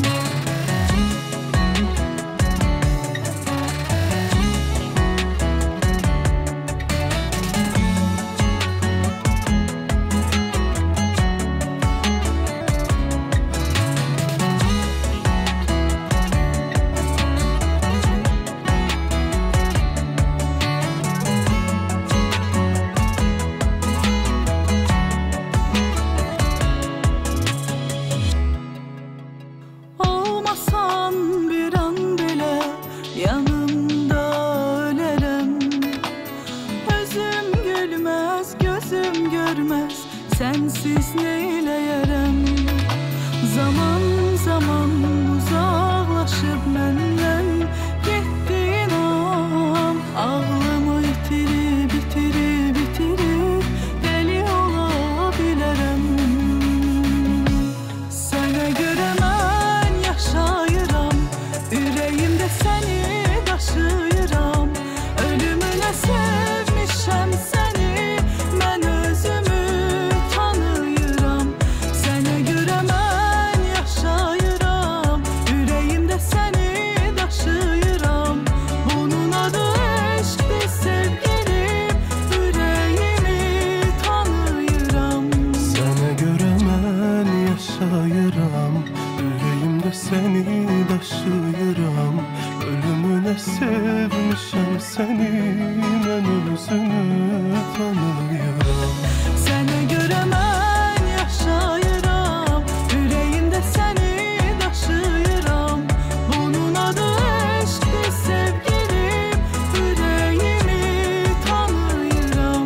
Olmasan bir an belə yanımda ölərəm. Özüm gülməz, gözüm görməz, sənsiz neyləyərəm. Zaman zaman uzaqlaşıb məndən getdiyin an, ağlımı itirib, itirib, itirib dəli ola bilərəm. Sənə görə mən yaşayıram, ürəyimdə səni daşıyıram. Ölümünə sevmişəm səni, mən özümü tanıyıram. Sənə görə mən yaşayıram, ürəyimdə səni daşıyıram. Bunun adı eşqdir sevgilim, ürəyimi tanıyıram. Sənə görə mən yaşayıram, ürəyimdə səni daşıyıram. Ölümünə sevmişəm səni, mən özümü tanıyıram. Sənə görə mən yaşayıram, ürəyimdə səni daşıyıram. Bunun adı eşqdir sevgilim, ürəyimi tanıyıram.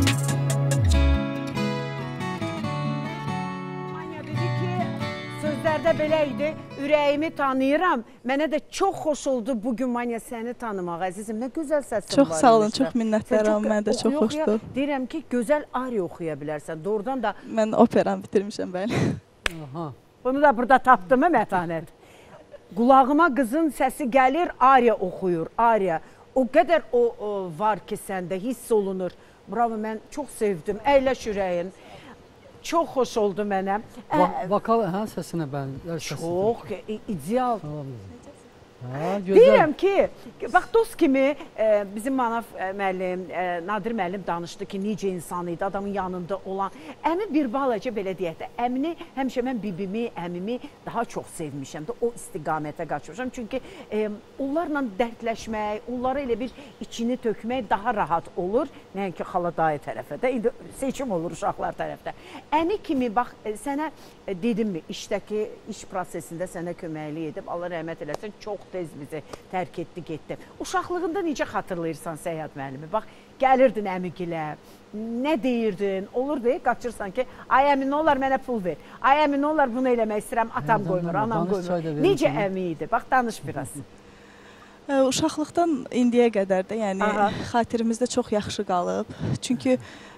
Manya dedi ki, sözlərdə belə idi, ürəyimi tanıyıram. Mənə də çox xoş oldu bugün Manya səni tanımaq, əzizim. Nə gözəl səsin var. Çox sağ olun, çox minnətdaram. Mən də çox xoşdur. Deyirəm ki, gözəl ariya oxuya bilərsən. Doğrudan da... Mən operanı bitirmişəm, bəli. Bunu da burada tapdım, mətanət. Qulağıma qızın səsi gəlir, ariya oxuyur, ariya. O qədər o var ki, səndə hiss olunur. Bravo, mən çox sevdim. Əyləş ürəyin. Çox xoş oldu mənə. Vokal səsinə bənzər. Çox ideal. Gözəl. Deyirəm ki, bax dost kimi bizim Manaf müəllim, Nadir müəllim danışdı ki, necə insan idi, adamın yanında olan. Əmi bir balaca belə deyək də, əmini həmişə mən bibimi, əmimi daha çox sevmişəm də, o istiqamətə qaçmışam. Çünki onlarla dərdləşmək, onlara elə bir içini tökmək daha rahat olur. Nəinki xala dayı tərəfdə, indi seçim olur uşaqlar tərəfdə. Əmi kimi, bax, sənə dedim mi, işdəki, iş prosesində sənə köməklik edib, Allah rəhmət eləsin, çox tez bizi tərk etdi, getdi. Uşaqlığında necə xatırlayırsan Səyyad müəllimi? Bax, gəlirdin əmigilə, nə deyirdin? Olurdu, qaçırsan ki, ay əmi, nə olar mənə pul ver. Ay əmi, nə olar bunu eləmək istəyirəm, atam qoymur, anam qoymur. Necə əmi idi? Bax, danış biraz. Uşaqlıqdan indiyə qədər də, yəni xatirimizdə çox yaxşı qalıb. Çünki,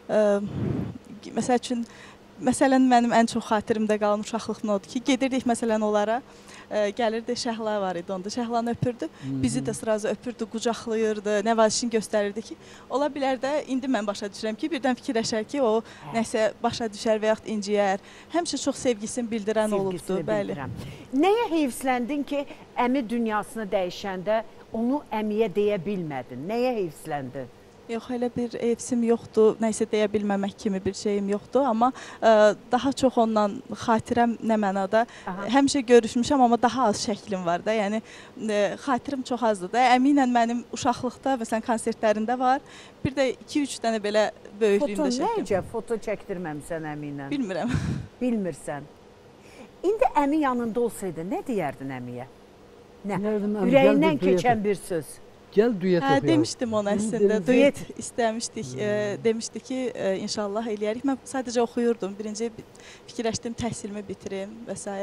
məsələn, mənim ən çox xatirimdə qalan uşaqlıqdan odur ki, gedirdik məsələn onlara, gəlirdi, Şəhla var idi onda, Şəhlanı öpürdü, bizi də sırası öpürdü, qucaqlayırdı, nəvazişini göstərirdi ki, ola bilər də, indi mən başa düşürəm ki, birdən fikirləşər ki, o nəsə başa düşər və yaxud inciyər, həmişə çox sevgisini bildirən olubdu. Nəyə heyfsləndin ki, əmi dünyasını dəyişəndə onu əmiyə deyə bilmədin? Nəyə heyfsləndin? Yox, elə bir evsim yoxdur, nəsə deyə bilməmək kimi bir şeyim yoxdur, amma daha çox ondan xatirəm nə mənada, həmişə görüşmüşəm, amma daha az şəklim var da, yəni xatirim çox azdır da, əminən mənim uşaqlıqda, məsələn, konsertlərində var, bir də 2-3 dənə belə böyüklüyümdə şəklim. Necə foto çəkdirməmsən əminən? Bilmirəm. Bilmirsən. İndi əmi yanında olsaydı, nə deyərdin əmiyə? Nə? Ürəyindən keçən bir söz. Gəl duyet oxuyaq. Demişdim ona əslində, duyet istəmişdik, demişdi ki, inşallah eləyərik. Mən sadəcə oxuyurdum, birinci fikirləşdim, təhsilimi bitirim və s.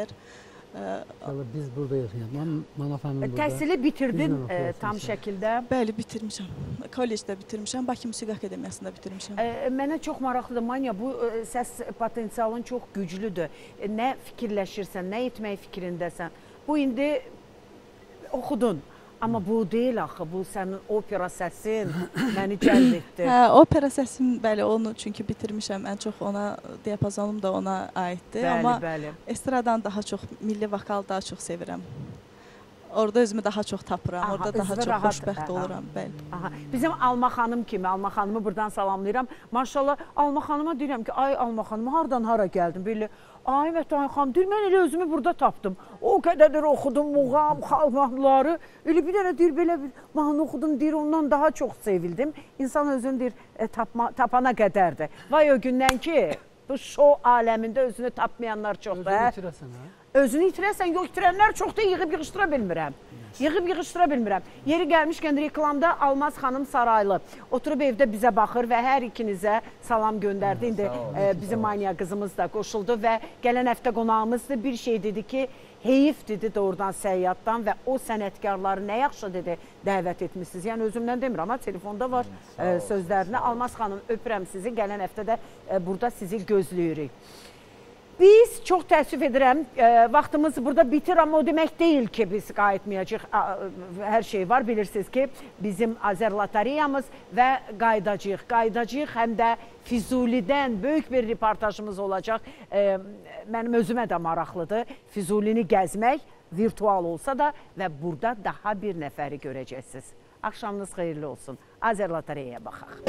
Biz buradayıq, Manaf həmin burada. Təhsili bitirdin tam şəkildə? Bəli, bitirmişəm. Kollecdə bitirmişəm, Bakı Musiqi Akademiyasında bitirmişəm. Mənə çox maraqlıdır, Manya, bu səs potensialın çox güclüdür. Nə fikirləşirsən, nə etmək fikrindəsən? Bu indi oxudun. Amma bu deyil axı, bu sənin opera səsin məni cəlb etdi. Opera səsim, bəli, onu çünki bitirmişəm, ən çox ona, diapazonum da ona aiddir. Amma estradan daha çox, milli vokal daha çox sevirəm. Orada özümü daha çox tapıram, orada daha çox xoşbəxt oluram. Bizim Alma xanım kimi, Alma xanımı buradan salamlayıram. Maşallah, Alma xanıma deyirəm ki, ay Alma xanım, hardan hara gəldim? Belə, ay Mətay xanım, deyir, mən elə özümü burada tapdım. O qədərdir oxudum, muğam, xalq mahnıları. Elə bir dənə deyir, belə bir mahnı oxudum, deyir, ondan daha çox sevildim. İnsan özünü deyir, tapana qədərdir. Vay o gündən ki, bu şou aləmində özünü tapmayanlar çoxdur. Özünü itirəsən, hə? Özünü itirəsən, yox, itirənlər çoxdur, yığıb yığışdıra bilmirəm. Yeri gəlmişkən reklamda Almaz xanım Saraylı oturub evdə bizə baxır və hər ikinizə salam göndərdi. İndi bizim Manya qızımız da qoşuldu və gələn həftə qonağımızdır. Bir şey dedi ki, heyif dedi doğrudan səyyaddan və o sənətkarları nə yaxşı dedi dəvət etmişsiniz. Yəni özümdən demirəm, amma telefonda var sözlərini. Almaz xanım, öpürəm sizi, gələn həftə də burada sizi gözləyirik. Biz çox təəssüf edirəm, vaxtımız burada bitir, amma o demək deyil ki, biz qayıtmayacaq, hər şey var. Bilirsiniz ki, bizim Azərlotareyamız və qaydacaq, həm də Füzulidən böyük bir reportajımız olacaq. Mənim özümə də maraqlıdır, Füzulini gəzmək virtual olsa da və burada daha bir nəfəri görəcəksiniz. Axşamınız xeyirli olsun. Azərlotareyaya baxaq.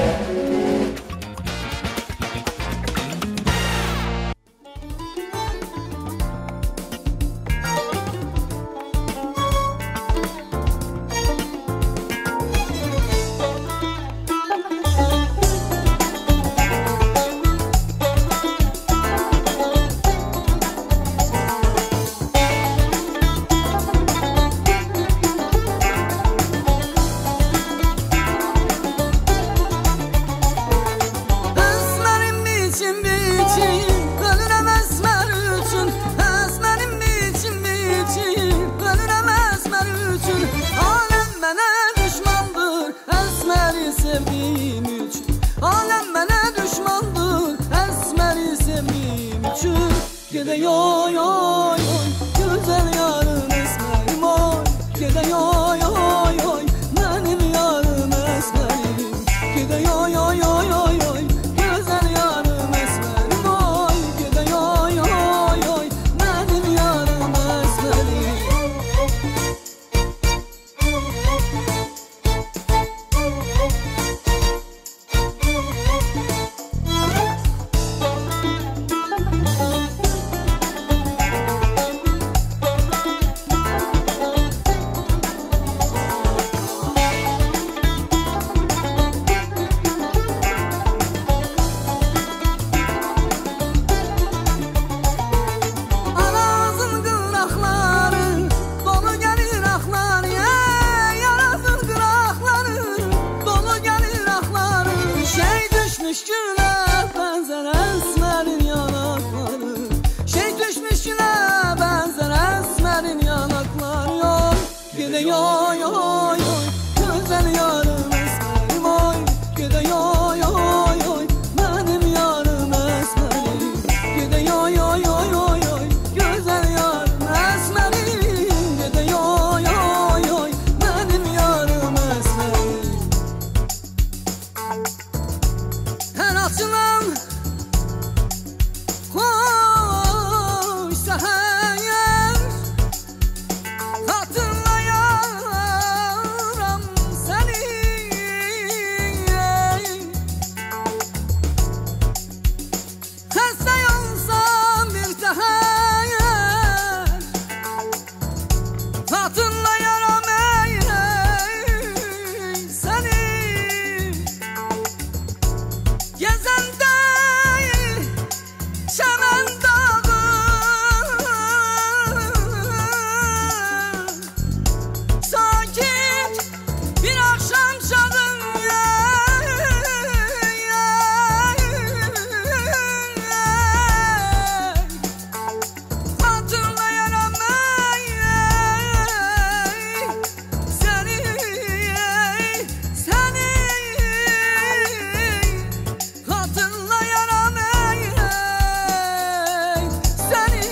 düşmüş güne benzer esmerin yanakları. Şey düşmüş güne benzer esmerin yanakları. Yoy gide yoy yoy yoy güzel yarım esmerim oy. Gide yoy yoy yoy benim yarım esmerim. Gide yoy yoy yoy yoy yoy güzel yarım esmerim. Gide yoy yoy yoy benim yarım esmerim. Her açılan hoş seher hatırlayaram seni. Hasta olsam bir teher hatırlayaram seni. Gezende çemen dağı sakit bir akşam çağı hatırlayaram seni, seni hatırlayaram seni.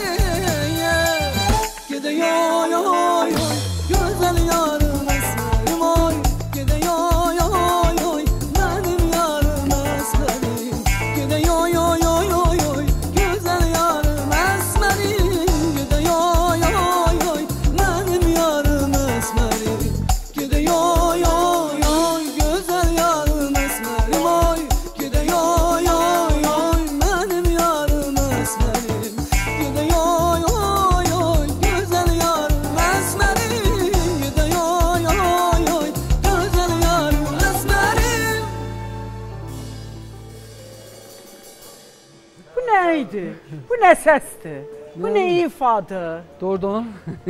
Gide yoy yoy yoy güzel yarım esmerim oy. Gide yoy yoy yoy benim yarım esmerim. Gide yoy yoy yoy yoy yoy güzel yarım esmerim. Gide yoy yoy yoy benim yarım esmerim. Gide yoy yoy yoy güzel yarım esmerim oy. Gide yoy yoy yoy benim yarım esmerim. Gide yoy yoy yoy güzel yarım esmerim. Gide yoy yoy yoy güzel yarım esmerim. Bu neydi? Bu ne sesti? Bu ne ifadı? Doğrudan.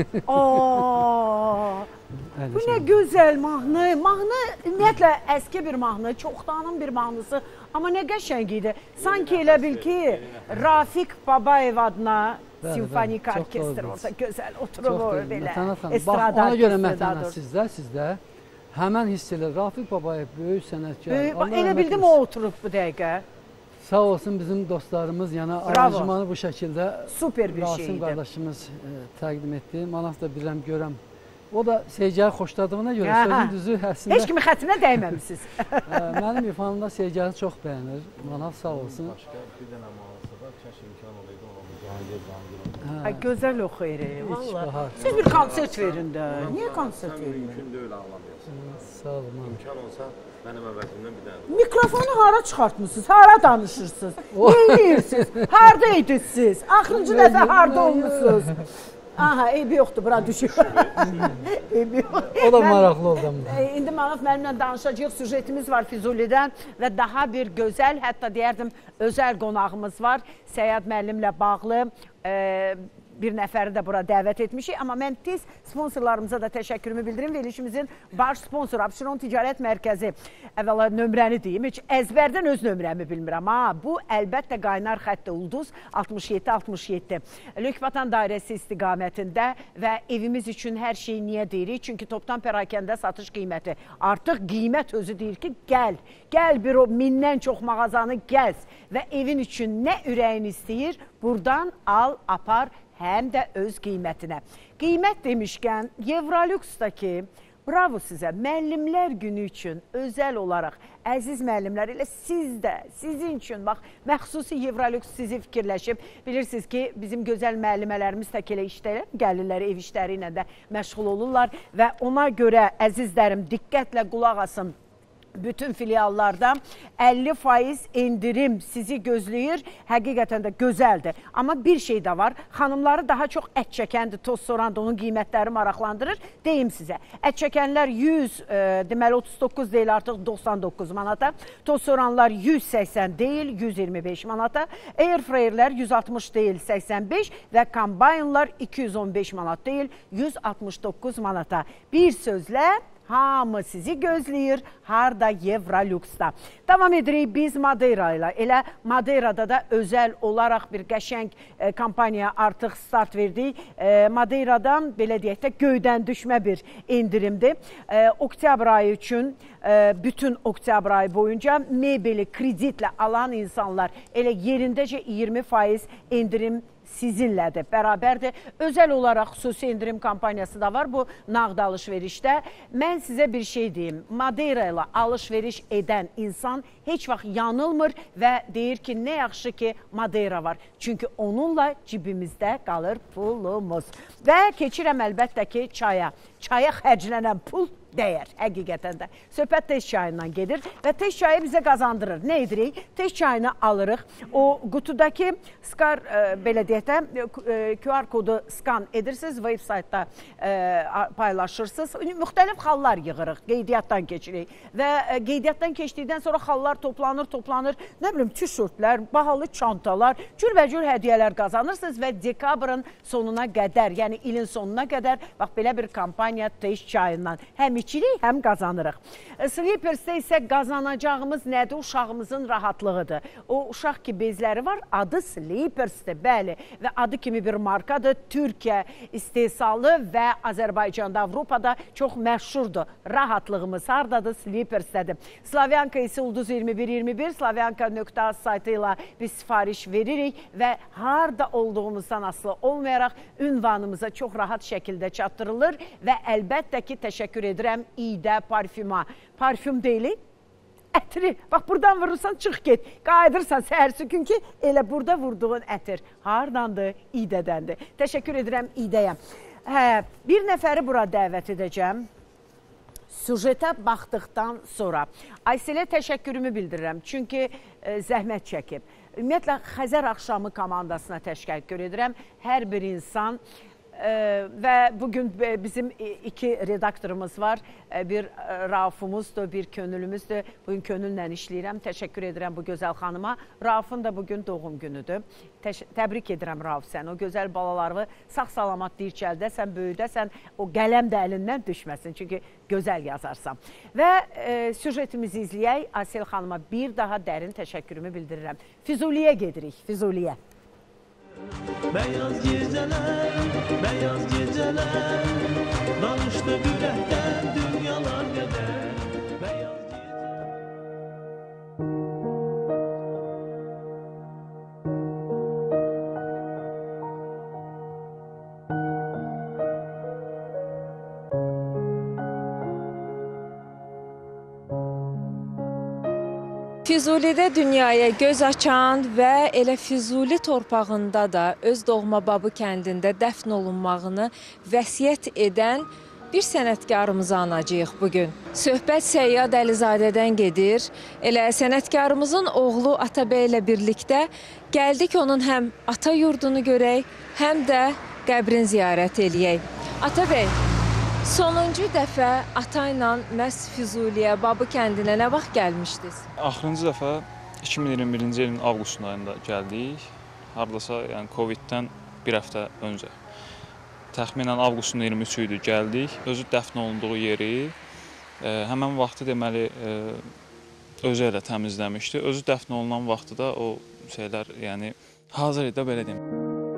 Aa, bu ne güzel mahnı. Mahnı ümumiyyətlə əski bir mahnı, çoxdanın bir mahnısı. Amma nə qəşəng idi. Sanki elə bil ki, Rafiq Babayev adına simfonik çox orkestr doğrudur. orada gözəl oturub o belə. Bax, Estrada ona görə orkestri Mətənət daha sizdə həmən hiss elə. Rafiq Babayev böyük sənətkar. Allah Elə rəhmət bildim eləsin. o oturub bu dəqiqə. Sağ olsun bizim dostlarımız, yəni Bravo. aranjmanı bu şəkildə Super bir Rasim şeydi. qardaşımız təqdim etdi. Manaf da bilirəm, görəm. O da Seycəyi xoşladığına görə Hə, sözün hə. düzü əslində Heç kimi xətrinə dəyməmisiniz. mənim ifanımda Seycəyi çox bəyənir. Manaf sağ olsun. Başqa bir dənə mahnısı var. Kaş imkan olaydı onu Cahangir. Ay gözəl oxuyur. Bahar. Vallahi. Siz bir konsert verin də. Niyə konsert verin? Mümkün deyil ağlamayasın. Sağ olun. İmkan olsa mənim əvəzimdən bir dənə. Mikrofonu hara çıxartmısınız? Hara danışırsınız? Nə edirsiniz? Hardaydınız siz? Axırıncı dəfə harda olmusunuz? Aha, eybi yoxdur, bura düşür. Eybi yox. O da maraqlı oldu. İndi Manaf mənimlə danışacağıq. Süjetimiz var Füzulidən və daha bir gözəl, hətta deyərdim, özəl qonağımız var. Səyyad müəllimlə bağlı bir nəfəri də bura dəvət etmişik. Amma mən tez sponsorlarımıza da təşəkkürümü bildirim. Verilişimizin baş sponsoru Abşeron Ticarət Mərkəzi. Əvvəla nömrəni deyim. Heç əzbərdən öz nömrəmi bilmirəm. Bu əlbəttə qaynar xəttə ulduz 6767. Lökbatan dairəsi istiqamətində və evimiz üçün hər şey niyə deyirik? Çünki topdan pərakəndə satış qiyməti. Artıq qiymət özü deyir ki, gəl. Gəl bir o mindən çox mağazanı gəz və evin üçün nə ürəyin istəyir, buradan al, apar, həm də öz qiymətinə. Qiymət demişkən, Evrolüksdəki, bravo sizə, müəllimlər günü üçün özəl olaraq, əziz müəllimlər, elə siz də, sizin üçün, bax, məxsusi Evrolüks sizi fikirləşib, bilirsiniz ki, bizim gözəl müəllimələrimiz tək elə işlərlə, gəlirlər, ev işləri ilə də məşğul olurlar və ona görə, əzizlərim, diqqətlə qulaq asın. Bütün filiallarda 50% endirim sizi gözləyir. Həqiqətən də gözəldir. Amma bir şey də var. Xanımları daha çox ət çəkəndir, toz sorandır, onun qiymətləri maraqlandırır. Deyim sizə, ət çəkənlər 100, deməli 39 deyil, artıq 99 manata. Toz soranlar 180 deyil, 125 manata. Airfryerlər 160 deyil, 85 və kombaynlar 215 manat deyil, 169 manata. Bir sözlə, hamı sizi gözləyir, harda Evrolux'da. Davam edirik biz Madeira ilə. Elə Madeirada da özəl olaraq bir qəşəng kampaniya artıq start verdik. Madeiradan, belə deyək də, göydən düşmə bir indirimdir. Oktyabr ayı üçün bütün oktyabr ayı boyunca mebeli kreditlə alan insanlar elə yerindəcə 20% indirim sizinlədir, bərabərdir. Özəl olaraq xüsusi indirim kampaniyası da var bu nağd alış-verişdə. Mən sizə bir şey deyim, Madeira ilə alış-veriş edən insan heç vaxt yanılmır və deyir ki, nə yaxşı ki Madeira var. Çünki onunla cibimizdə qalır pulumuz. Və keçirəm əlbəttə ki çaya. Çaya xərclənən pul dəyər, həqiqətən də. Söhbət test çayından gedir və test çayı bizə qazandırır. Nə edirik? Test çayını alırıq. O qutudakı skar, belə deyək də, QR kodu skan edirsiniz, web saytda paylaşırsınız. Müxtəlif xallar yığırıq, qeydiyyatdan keçirik və qeydiyyatdan keçdikdən sonra xallar toplanır. Nə bilim, tişörtlər, bahalı çantalar, cürbəcür hədiyyələr qazanırsınız və dekabrın sonuna qədər, yəni ilin sonuna qədər, bax, belə bir kampaniya test çayından həm içirik, həm qazanırıq. Sleepers'də isə qazanacağımız nədir? Uşağımızın rahatlığıdır. O uşaq ki bezləri var, adı Sleepers'dir, bəli. Və adı kimi bir markadır. Türkiyə istehsalı və Azərbaycanda, Avropada çox məşhurdur. Rahatlığımız hardadır? Sleepers'dədir. Slavyanka isə Ulduz 2121, slavyanka.az saytı ilə biz sifariş veririk və harda olduğumuzdan asılı olmayaraq ünvanımıza çox rahat şəkildə çatdırılır və əlbəttə ki, təşəkkür edirəm İdə parfüma. Parfüm deyilik, ətri. Bax, buradan vurursan, çıx get. Qayıdırsan səhərsi gün ki, elə burada vurduğun ətir. Hardandır? İdədəndir. Təşəkkür edirəm İdəyə. Bir nəfəri bura dəvət edəcəm. Sujetə baxdıqdan sonra. Ayselə təşəkkürümü bildirirəm. Çünki zəhmət çəkib. Ümumiyyətlə, Xəzər Axşamı komandasına təşəkkür edirəm. Hər bir insan və bugün bizim iki redaktorumuz var. Bir Raufumuzdur, bir Könülümüzdür. Bugün Könüllə işləyirəm. Təşəkkür edirəm bu gözəl xanıma. Raufun da bugün doğum günüdür. Təbrik edirəm Rauf sən. O gözəl balalarını sağ-salamat dirçəldəsən, böyüdəsən, o qələm də əlindən düşməsin. Çünki gözəl yazarsan. Və süjetimizi izləyək. Asel xanıma bir daha dərin təşəkkürümü bildirirəm. Füzuliyə gedirik, Füzuliyə. Beyaz geceler, beyaz geceler, danıştı yürekten dünyalar kadar. Beyaz Füzulidə dünyaya göz açan və elə Füzuli torpağında da öz doğma Babı kəndində dəfn olunmağını vəsiyyət edən bir sənətkarımızı anacağıq bugün. Söhbət Səyyad Əlizadədən gedir. Elə sənətkarımızın oğlu Atabəy ilə birlikdə gəldik onun həm ata yurdunu görək, həm də qəbrin ziyarət eləyək. Atabəy, sonuncu dəfə ata ilə məhz Füzuliyə, Babı kəndinə nə vaxt gəlmişdiniz? Axırıncı dəfə 2021-ci ilin avqustun ayında gəldik. Hardasa, yəni Covid-dən bir həftə öncə. Təxminən avqustun 23-ü idi gəldik. Özü dəfn olunduğu yeri həmən vaxtı deməli özü elə təmizləmişdi. Özü dəfn olunan vaxtı da o şeylər, yəni hazır idi, belə deyim.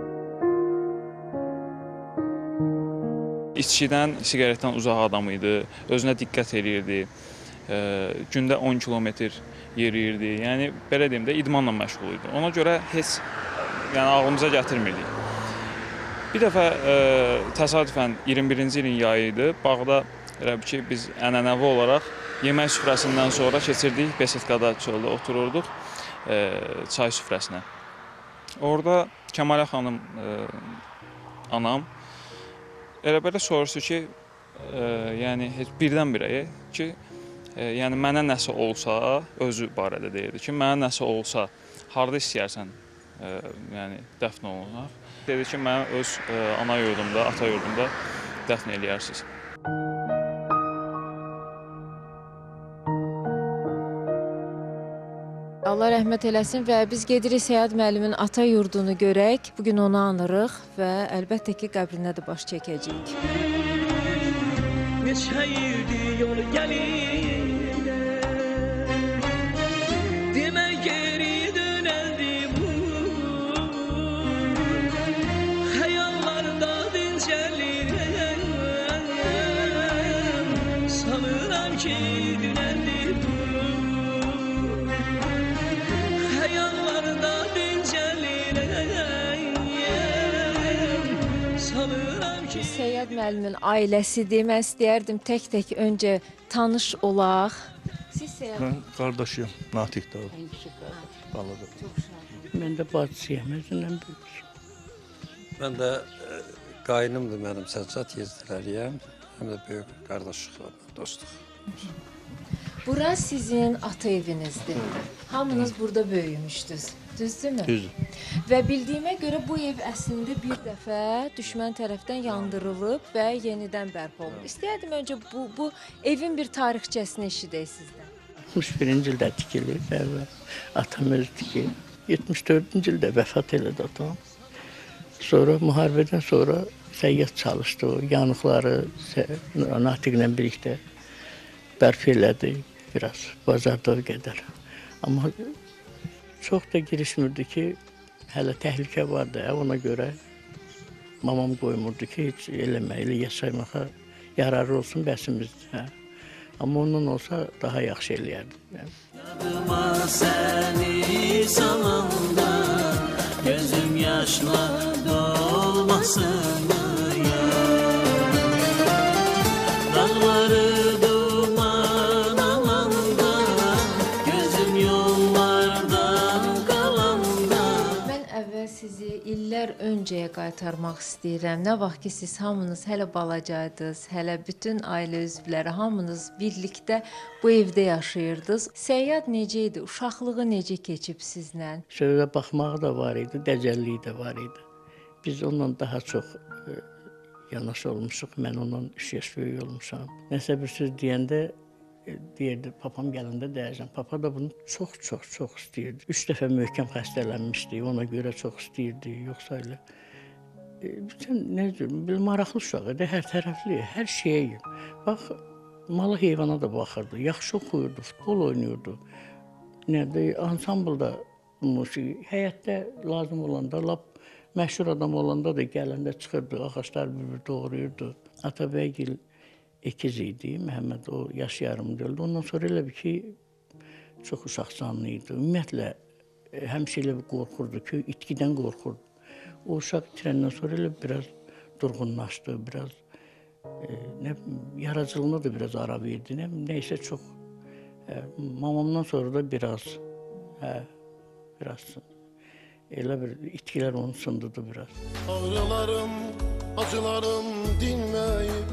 İçkidən, siqaretdən uzaq adam idi, özünə diqqət edirdi, gündə 10 kilometr yeriyirdi, yəni belə deyim də idmanla məşğul idi. Ona görə heç ağlımıza gətirmirdik. Bir dəfə təsadüfən 21-ci ilin yayı idi, bağda elə ki, biz ənənəvi olaraq yemək süfrəsindən sonra keçirdik, besetkada çöldə otururduq çay süfrəsinə. Orada Kəmalə xanım, anam, elə belə soruşdu ki, yəni birdən-birə ki, yəni mənə nəsə olsa, özü barədə deyirdi ki, mənə nəsə olsa, harada istəyərsən yəni dəfn olunaq. Dedi ki, mən öz ana yurdumda, ata yurdumda dəfn eləyərsiniz. Allah rəhmət eləsin və biz gedirik Səyyad müəllimin ata yurdunu görək. Bugün onu anırıq və əlbəttə ki, qəbrinə də baş çəkəcəyik. Neçəyirdi yol gəlirlər Demə geri dönəldi bu Xəyallarda dincəlirəm Sanıram ki dönəldi bu Xəyallarda dincəlirəm Sanıram ki Səyyad müəllimin ailəsidir. Mən istəyərdim tək-tək öncə tanış olaq. Siz Səyyad? Mən qardaşıyım, Natiq Dağlı. Baladır. Mən də bacısıyam, özündən böyük. Mən də qaynımdır mənim Səccad Yezdiləriyəm. Həm də böyük qardaşlıqla, dostluq. Bura sizin ata evinizdir. Hamınız burada böyümüşdünüz. Düzdürmü? Düzdür. Və bildiyimə görə bu ev əslində bir dəfə düşmən tərəfdən yandırılıb və yenidən bərpa olunub. İstəyərdim öncə bu evin bir tarixçəsini eşidək sizdən. 61-ci ildə tikilib və atam öz tikilib. 74-cü ildə vəfat elədi atam. Sonra müharibədən sonra səyyad çalışdı. Yanıqları Natiqlə birlikdə bərpa elədi biraz, bacardığı qədər. Amma çox da girişmirdi ki, hələ təhlükə vardı. Ona görə mamam qoymurdu ki, heç eləməyə, yaşaymağa yararlı olsun bəsimizdir. Amma ondan olsa daha yaxşı eləyərdim. Yadıma səni salanda Gözüm yaşla dolmasın ya Dağları duman alanda Gözüm yollardan qalanda Mən əvvəl sizi illər öncəyə qaytarmaq istəyirəm. Nə vaxt ki, siz hamınız hələ balacaydınız, hələ bütün ailə üzvləri hamınız birlikdə bu evdə yaşayırdınız. Səyyad necə idi? Uşaqlığı necə keçib sizlə? Sözə baxmağı da var idi, dəcəlliyi də var idi. Biz onunla daha çox yanaş olmuşuq. Mən ondan 3 yaş böyük olmuşam. Nəsə bir söz deyəndə deyirdi, papam gələndə deyəcəm. Papa da bunu çox istəyirdi. 3 dəfə möhkəm xəstələnmişdi, ona görə çox istəyirdi. Yoxsa elə nə deyim, maraqlı uşaq idi, hər tərəfli, hər şeyə. Bax, malı heyvana da baxırdı, yaxşı oxuyurdu, futbol oynayırdı. Nədir, ansamblda musiqi, həyətdə lazım olanda, lap məşhur adam olanda da gələndə çıxırdı, ağaçlar bir doğrayırdı. Atabəygil ikiz idi, Məhəmməd o yaş yarımda öldü. Ondan sonra elə bir ki, çox uşaq canlı idi. Ümumiyyətlə, həmişə elə bir qorxurdu ki, itkidən qorxurdu. O uşaq itirəndən sonra elə biraz durğunlaşdı, biraz yaradıcılığına da biraz ara verdi. Neysə çox, mamamdan sonra da biraz elə bir itkilər onu sındırdı biraz. Ağrılarım, acılarım dinməyib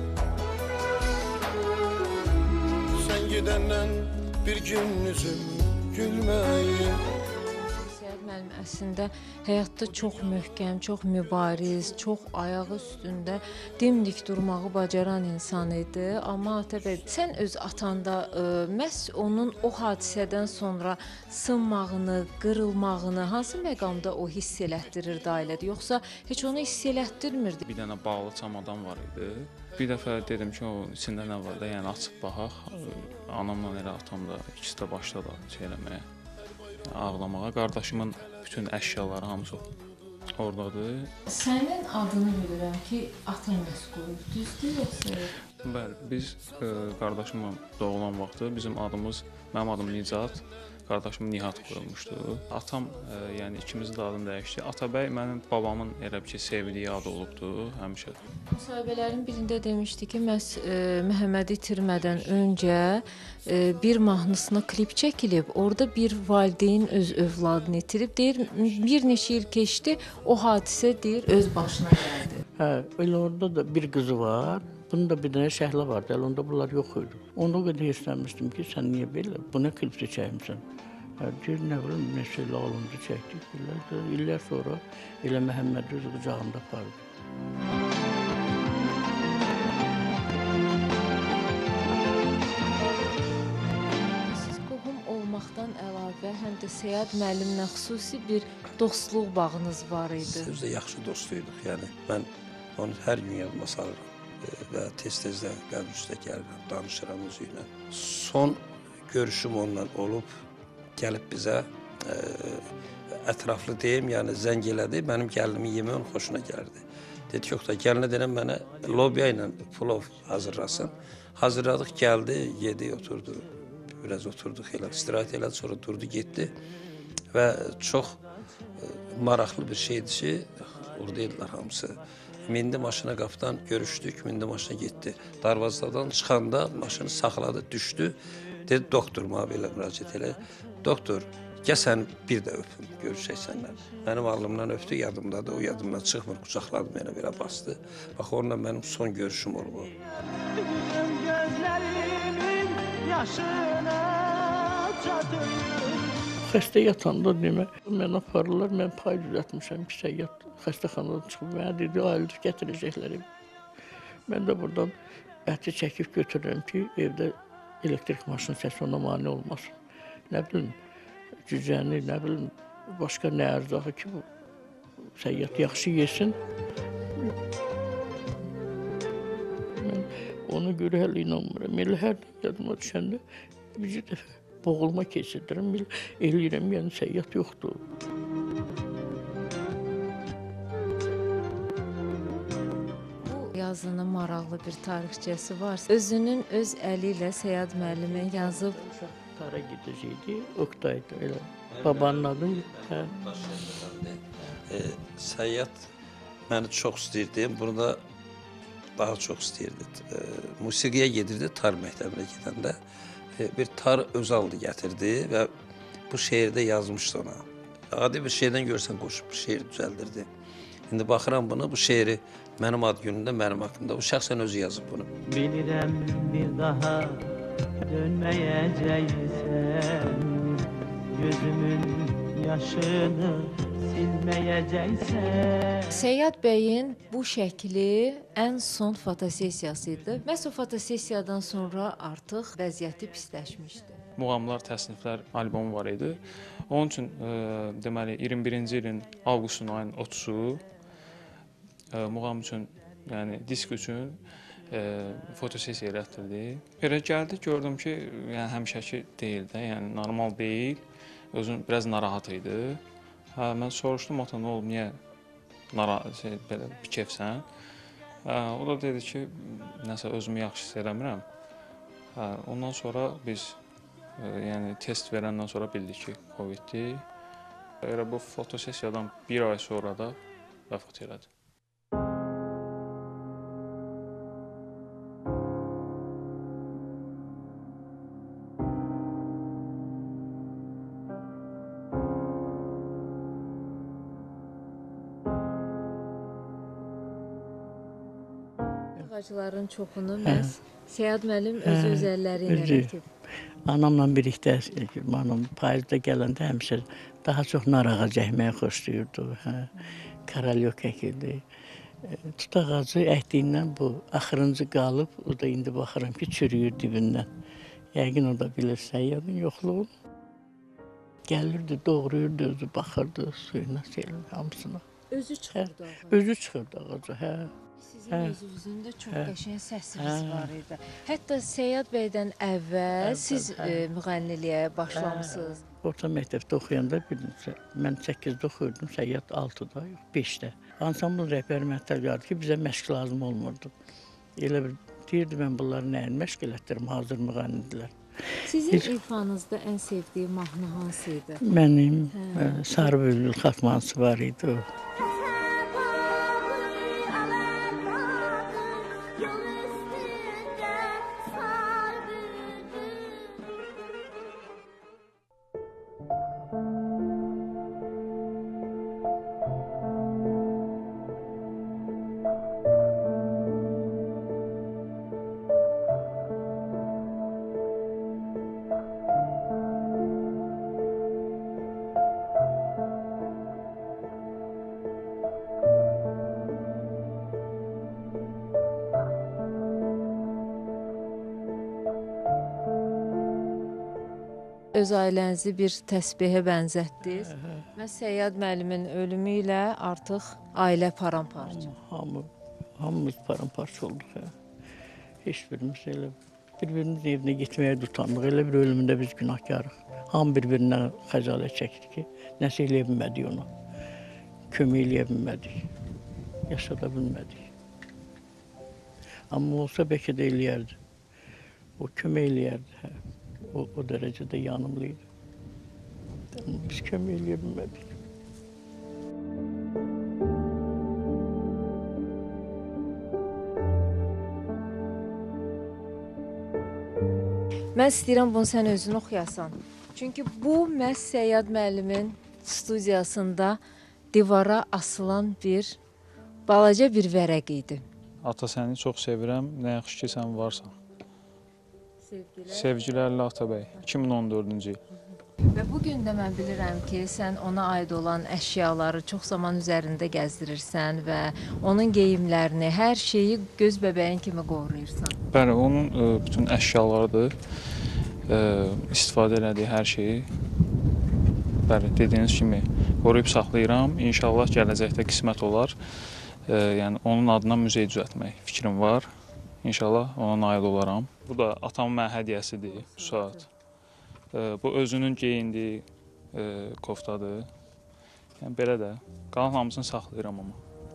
Sən gedəndən bir gün üzüm gülməyib Səyyad müəllim əslində həyatda çox möhkəm, çox mübariz, çox ayağı üstündə dimdik durmağı bacaran insan idi. Amma Atabəy, sən öz atanda məhz onun o hadisədən sonra sınmağını, qırılmağını hansı məqamda o hiss elətdirirdi ailədə? Yoxsa heç onu hiss elətdirmirdi? Bir dənə bağlı çamadan var idi. Bir dəfə dedim ki, o içində nə var da, yəni açıb baxaq. Anamla elə atam da ikisi də başladı şey eləməyə, ağlamağa. Qardaşımın bütün əşyaları hamısı oradadır. Sənin adını bilirəm ki, atan məhz qoyub, düzdür yoxsa? Bəli, biz qardaşımla doğulan vaxtı bizim adımız, mənim adım Nicat, qardaşım Nihat qoyulmuşdu. Atam, yəni ikimizin də adını dəyişdi. Atabəy mənim babamın elə bir ki, sevdiyi adı olubdu həmişə. Müsahibələrin birində demişdi ki, məhz Məhəmmədi itirmədən öncə bir mahnısına klip çəkilib, orada bir valideyn öz övladını itirib, deyir, bir neçə il keçdi, o hadisə deyir, öz başına gəldi. Hə, elə orada da bir qızı var. Bunun da bir dənə şəhlə vardı, elə onda bunlar yox idi. Onda o qədər hirslənmişdim ki, sən niyə belə, bu nə klipdə çəkmişsən? Deyir, nə bilim, neçə ilə alındı, çəkdik. İllər sonra elə Məhəmməd öz qucağında apardı. Siz qohum olmaqdan əlavə, həm də Səyyad müəllimlə xüsusi bir dostluq bağınız var idi. Biz də yaxşı dostluyduk, yəni mən onu hər gün yadıma salıram. və tez-tez də qəbul üstə gəlirəm, danışıram özü ilə. Son görüşüm onunla olub, gəlib bizə ətraflı deyim, yəni zəng elədi, mənim gəlinimin yeməyi onun xoşuna gəldi. Dedi ki, yox da gəlinə deyirəm mənə lobiya ilə plov hazırlasın. Hazırladıq, gəldi, yedi, oturdu. Biraz oturduq, elə istirahət elədi, sonra durdu, getdi. Və çox maraqlı bir şeydir ki, oradaydılar hamısı. Mindi maşına qapıdan görüşdük, mindi maşına getdi. Darvazadan çıxanda maşını saxladı, düşdü. Dedi, doktor, belə müraciət elə. Doktor, gəl sən bir də öpüm, görüşək sənlə. Mənim alnımdan öpdü, yadımdadır, o yadımdan çıxmır, qucaqladı mənə, belə bastı. Bax, onunla mənim son görüşüm olub o. Gözlərimin yaşına çatır. Xəstə yatanda demək, mən aparırlar, mən pay düzətmişəm, pis yat. Xəstəxanadan çıxıb, mənə dedi, aildir, gətirəcəklər. Mən də buradan əhti çəkib götürürəm ki, evdə elektrik maşını səsi ona mane olmasın. Nə bilim, cücəni, nə bilim, başqa nə ərzağı ki, bu səyyat yaxşı yesin. Mən ona görə hələ inanmıram. Elə hər yadıma düşəndə bir dəfə boğulma keçirdirəm, eləyirəm, yəni səyyat yoxdur. Yazının maraqlı bir tarixçəsi var. Özünün öz əli ilə Səyyad müəllimin yazıb. Tara gedəcəkdi, Oqtaydı, elə. Babanın adı. Səyyad məni çox istəyirdi, bunu da daha çox istəyirdi. Musiqiyə gedirdi, tar məktəbinə gedəndə. Bir tar Özaldı gətirdi və bu şeirdə yazmışdı ona. Adi bir şeydən görsən qoşub bir şeir düzəldirdi. İndi baxıram bunu, bu şeiri mənim ad günümdə, mənim haqqımda. O şəxsən özü yazıb bunu. Bilirəm bir daha dönməyəcəksən, gözümün yaşını silməyəcəksən. Səyyad bəyin bu şəkli ən son fotosessiyası idi. Məhz o fotosessiyadan sonra artıq vəziyyəti pisləşmişdi. Muğamlar, təsniflər albomu var idi. Onun üçün deməli 21-ci ilin avqustun ayının 30-u muğam üçün, yəni disk üçün fotosessiya elətdirdi. Belə gəldi, gördüm ki, yəni həmişəki deyil də, yəni normal deyil. Özüm biraz narahat idi. Mən soruşdum ata, nə olub, niyə belə bikefsən? O da dedi ki, nəsə özümü yaxşı hiss eləmirəm. Ondan sonra biz yəni test verəndən sonra bildik ki, Covid-dir. Elə bu fotosessiyadan bir ay sonra da vəfat elədi. Ağacların çoxunu məhz Səyyad müəllim öz əlləri ilə əkib. Anamla birlikdə anam payızda gələndə həmişə daha çox nar ağacı əkməyi xoşlayırdı. Karalyok əkirdi. Tut ağacı əkdiyindən bu axırıncı qalıb, o da indi baxıram ki, çürüyür dibindən. Yəqin o da bilir Səyyadın yoxluğunu. Gəlirdi, doğrayırdı, özü baxırdı suyuna, hamısına. Özü çıxırdı ağaca. Özü çıxırdı ağaca, Sizin özünüzün də çox qəşəng səsiniz var idi. Hətta Səyyad bəydən əvvəl siz müğənniliyə başlamısınız. Orta məktəbdə oxuyanda mən 8-də oxuyurdum, Səyyad 6-da, 5-də. Ansambl rəhbəri mətəl gəldi ki, bizə məşq lazım olmurdu. Elə bir deyirdi, mən bunları nəyin məşq elətdirim, hazır müğənnidilər. Sizin ifanızda ən sevdiyi mahnı hansı idi? Mənim Sarı Bülbül xatmansı var idi o. Öz ailənizi bir təsbihə bənzətdiniz. Mən Səyyad müəllimin ölümü ilə artıq ailə paramparça. Hamı Hamımız paramparça olduq. Heç birimiz elə bir-birimizin evinə getməyə tutandıq. Elə bir ölümündə biz günahkarıq. Hamı bir-birindən xəcalət çəkdi ki, nəsə eləyə bilmədik ona. Kömək eləyə bilmədik. Yaşada bilmədik. Amma olsa bəlkə də eləyərdi. O kömək eləyərdi. O dərəcədə yanımlıydı. Biz kömək eləyə bilmədik. Mən istəyirəm bunu sən özün oxuyasan. Çünki bu məhz Səyyad müəllimin studiyasında divara asılan bir balaca bir vərəq idi. Ata, səni çox sevirəm. Nə yaxşı ki, sən varsan. Sevgilərlə Atabəy. 2014-cü il. Və bugün də mən bilirəm ki, sən ona aid olan əşyaları çox zaman üzərində gəzdirirsən və onun geyimlərini, hər şeyi göz bəbəyin kimi qoruyursan. Bəli, onun bütün əşyalarıdır. İstifadə elədiyi hər şeyi, bəli, dediyiniz kimi qoruyub saxlayıram. İnşallah gələcəkdə qismət olar. Yəni, onun adına muzey düzəltmək fikrim var. İnşallah ona nail olaram. Bu da atamın mənə hədiyyəsidir bu saat. Bu özünün geyindiyi koftadır. Yəni, belə də. Qalan hamısını saxlayıram amma.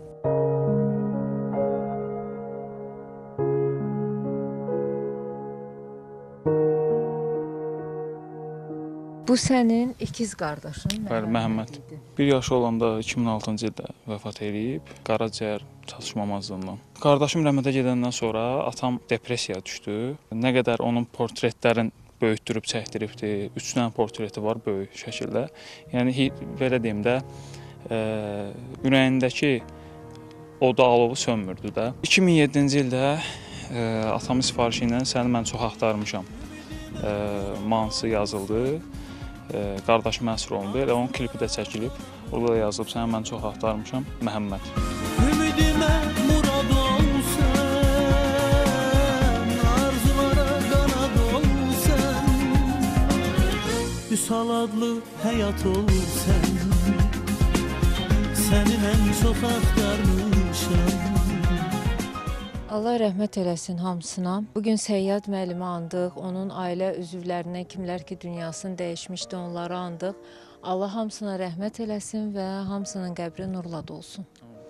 Bu sənin ikiz qardaşın? Bəli, Məhəmməd. 1 yaşı olanda 2006-cı ildə vəfat edib, qaraciyər çatışmamazlığından. Qardaşım rəhmətə gedəndən sonra atam depressiyaya düşdü. Nə qədər onun portretlərin böyütdürüb çəkdiribdi. 3 dənə portreti var böyük şəkildə. Yəni, belə deyim də, ürəyindəki oda alovu sönmürdü də. 2007-ci ildə atamın sifarişi ilə səni mən çox axtarmışam. Mansı yazıldı. Qardaşım əsr olundu. Elə onun klipi də çəkilib. Orada da yazılıb, səni mən çox axtarmışam. Məhəmməd. Ümidimə murad ol sən, arzulara qanad ol sən, Vüsal adlı həyat ol sən, səni mən çox axtarmışam. Allah rəhmət eləsin hamısına. Bugün Səyyad müəllimi andıq, onun ailə üzvlərindən kimlər ki dünyasını dəyişmişdi, onları andıq. Allah hamısına rəhmət eləsin və hamısının qəbri nurla dolsun.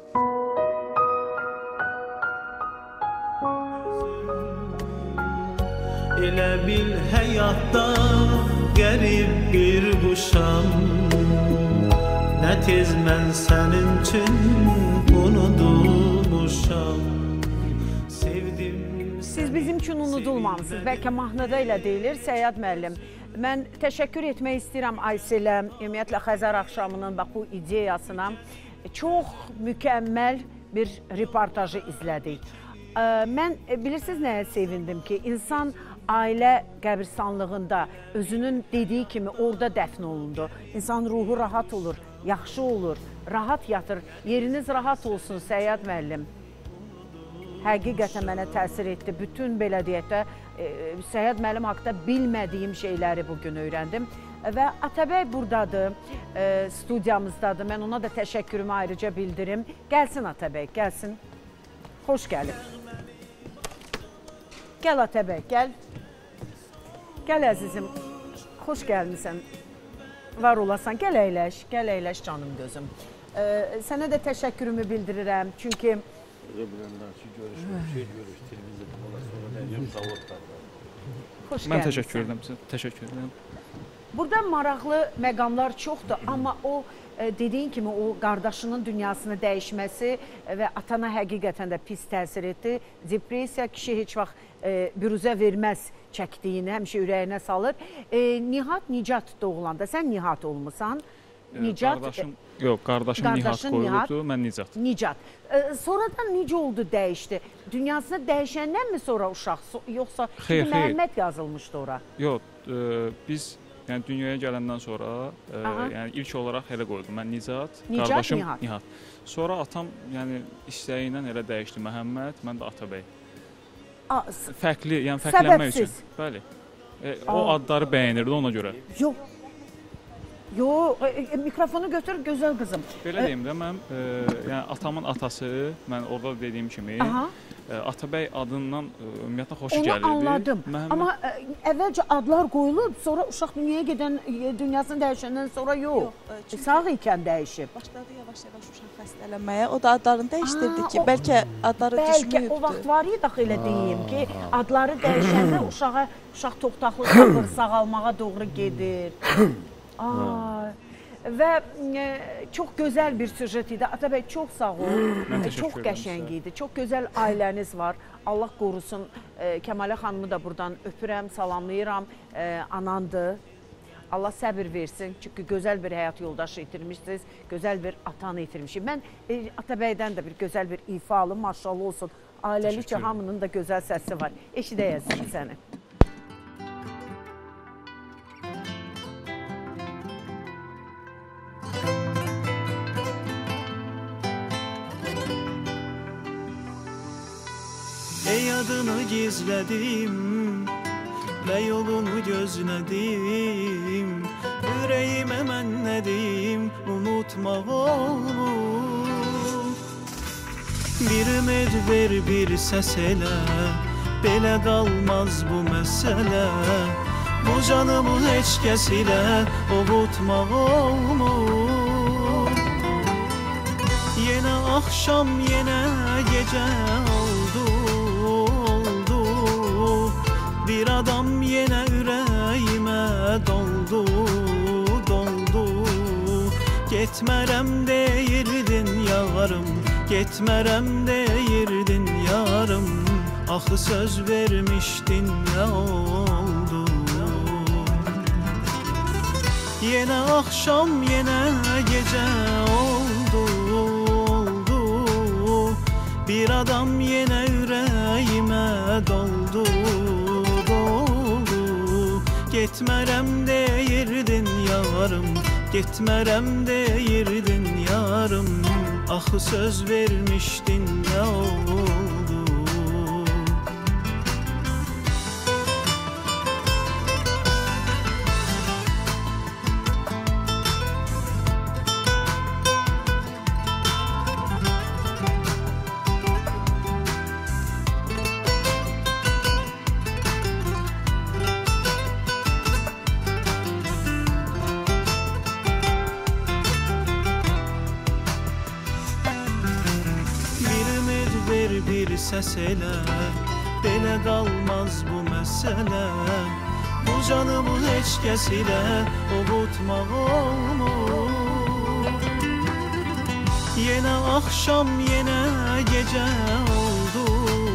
Elə bil həyatda qərib bir quşam, nə tez mən sənin üçün unudulmuşam. Siz bizim üçün unudulmamısınız. Bəlkə mahnıda ilə deyilir Səyyad müəllim. Mən təşəkkür etmək istəyirəm Ayselə, ümumiyyətlə Xəzər axşamının bax bu ideyasına. Çox mükəmməl bir reportajı izlədik. Mən bilirsiniz nəyə sevindim ki, insan ailə qəbirstanlığında özünün dediyi kimi orada dəfn olundu. İnsan ruhu rahat olur, yaxşı olur, rahat yatır. Yeriniz rahat olsun Səyyad müəllim. Həqiqətən mənə təsir etdi. Bütün belə deyək də Səyyad müəllim haqqında bilmədiyim şeyləri bugün öyrəndim. Və Atabəy buradadır, studiyamızdadır. Mən ona da təşəkkürümü ayrıca bildirim. Gəlsin Atabəy, gəlsin. Xoş gəlib. Gəl Atabəy, gəl. Gəl əzizim, xoş gəlmisən. Var olasan, gəl əyləş canım gözüm. Sənə də təşəkkürümü bildirirəm. Çünki mən təşəkkür edirəm sizə, təşəkkür edirəm. Burada maraqlı məqamlar çoxdur, amma o dediyin kimi o qardaşının dünyasını dəyişməsi və atana həqiqətən də pis təsir etdi. Depressiya kişi heç vaxt büruzə verməz çəkdiyini, həmişə ürəyinə salır. Nicat doğulanda, sən Nihat olmusan. Qardaşım Nihat qoyulubdu, mən Nicat. Nicat. Sonradan necə oldu, dəyişdi? Dünyasını dəyişəndən mi sonra uşaq, yoxsa Məhəmməd yazılmışdı ora? Yox, biz dünyaya gələndən sonra ilk olaraq elə qoydum. Mən Nicat, qardaşım Nihat. Sonra atam istəyi ilə elə dəyişdi Məhəmməd, mən də Atabəy. Fərqlənmək üçün. Bəli. O adları bəyənirdi ona görə. Yox. Yox, mikrofonu götür, gözəl qızım. Belə deyim də, mən yəni atamın atası, mən orada dediyim kimi, Atabəy adından ümumiyyətlə xoş gəlirdi. Onu anladım. Amma əvvəlcə adlar qoyulub, sonra uşaq dünyasını dəyişəndən sonra yox. Sağ ikən dəyişib. Başladı yavaş-yavaş uşaq xəstələnməyə. O da adlarını dəyişdirdi ki, bəlkə adları düşməyibdir. Bəlkə o vaxt var idi axı elə deyim ki, adları dəyişəndə uşaq toxtaqlı qalır, sağalmağa doğru gedir. Və çox gözəl bir süjet idi. Atabəy, çox sağ ol. Çox qəşəng idi. Çox gözəl ailəniz var. Allah qorusun. Kəmalə xanımı da buradan öpürəm, salamlayıram. Anandır. Allah səbir versin. Çünki gözəl bir həyat yoldaşı itirmişsiniz. Gözəl bir atanı itirmişik. Mən Atabəydən də bir gözəl bir ifa alım. Maşallah olsun. Ailəlikcə hamının da gözəl səsi var. Eşidəyəsin səni. Ey adını gizlədim və yolunu gözlədim. Ürəyimə mən nə deyim, unutmaq olur. Bir ümid ver, bir səs elə, belə qalmaz bu məsələ. Bu canımı heç kəs ilə ovutmaq olmur. Yenə axşam, yenə gecə oldu. Bir adam yenə ürəyimə doldu. Getmərəm deyirdin yarım, getmərəm deyirdin yarım. Axı söz vermişdin, nə oldu? Yenə axşam, yenə gecə oldu. Bir adam yenə ürəyimə doldu. Getmərəm deyirdin yarım, getmərəm deyirdin yarım. Axı söz vermişdin, nə oldu? Səs elə, belə qalmaz bu məsələ. Bu canımı heç kəs ilə ovutmaq olmur. Yenə axşam, yenə gecə oldu.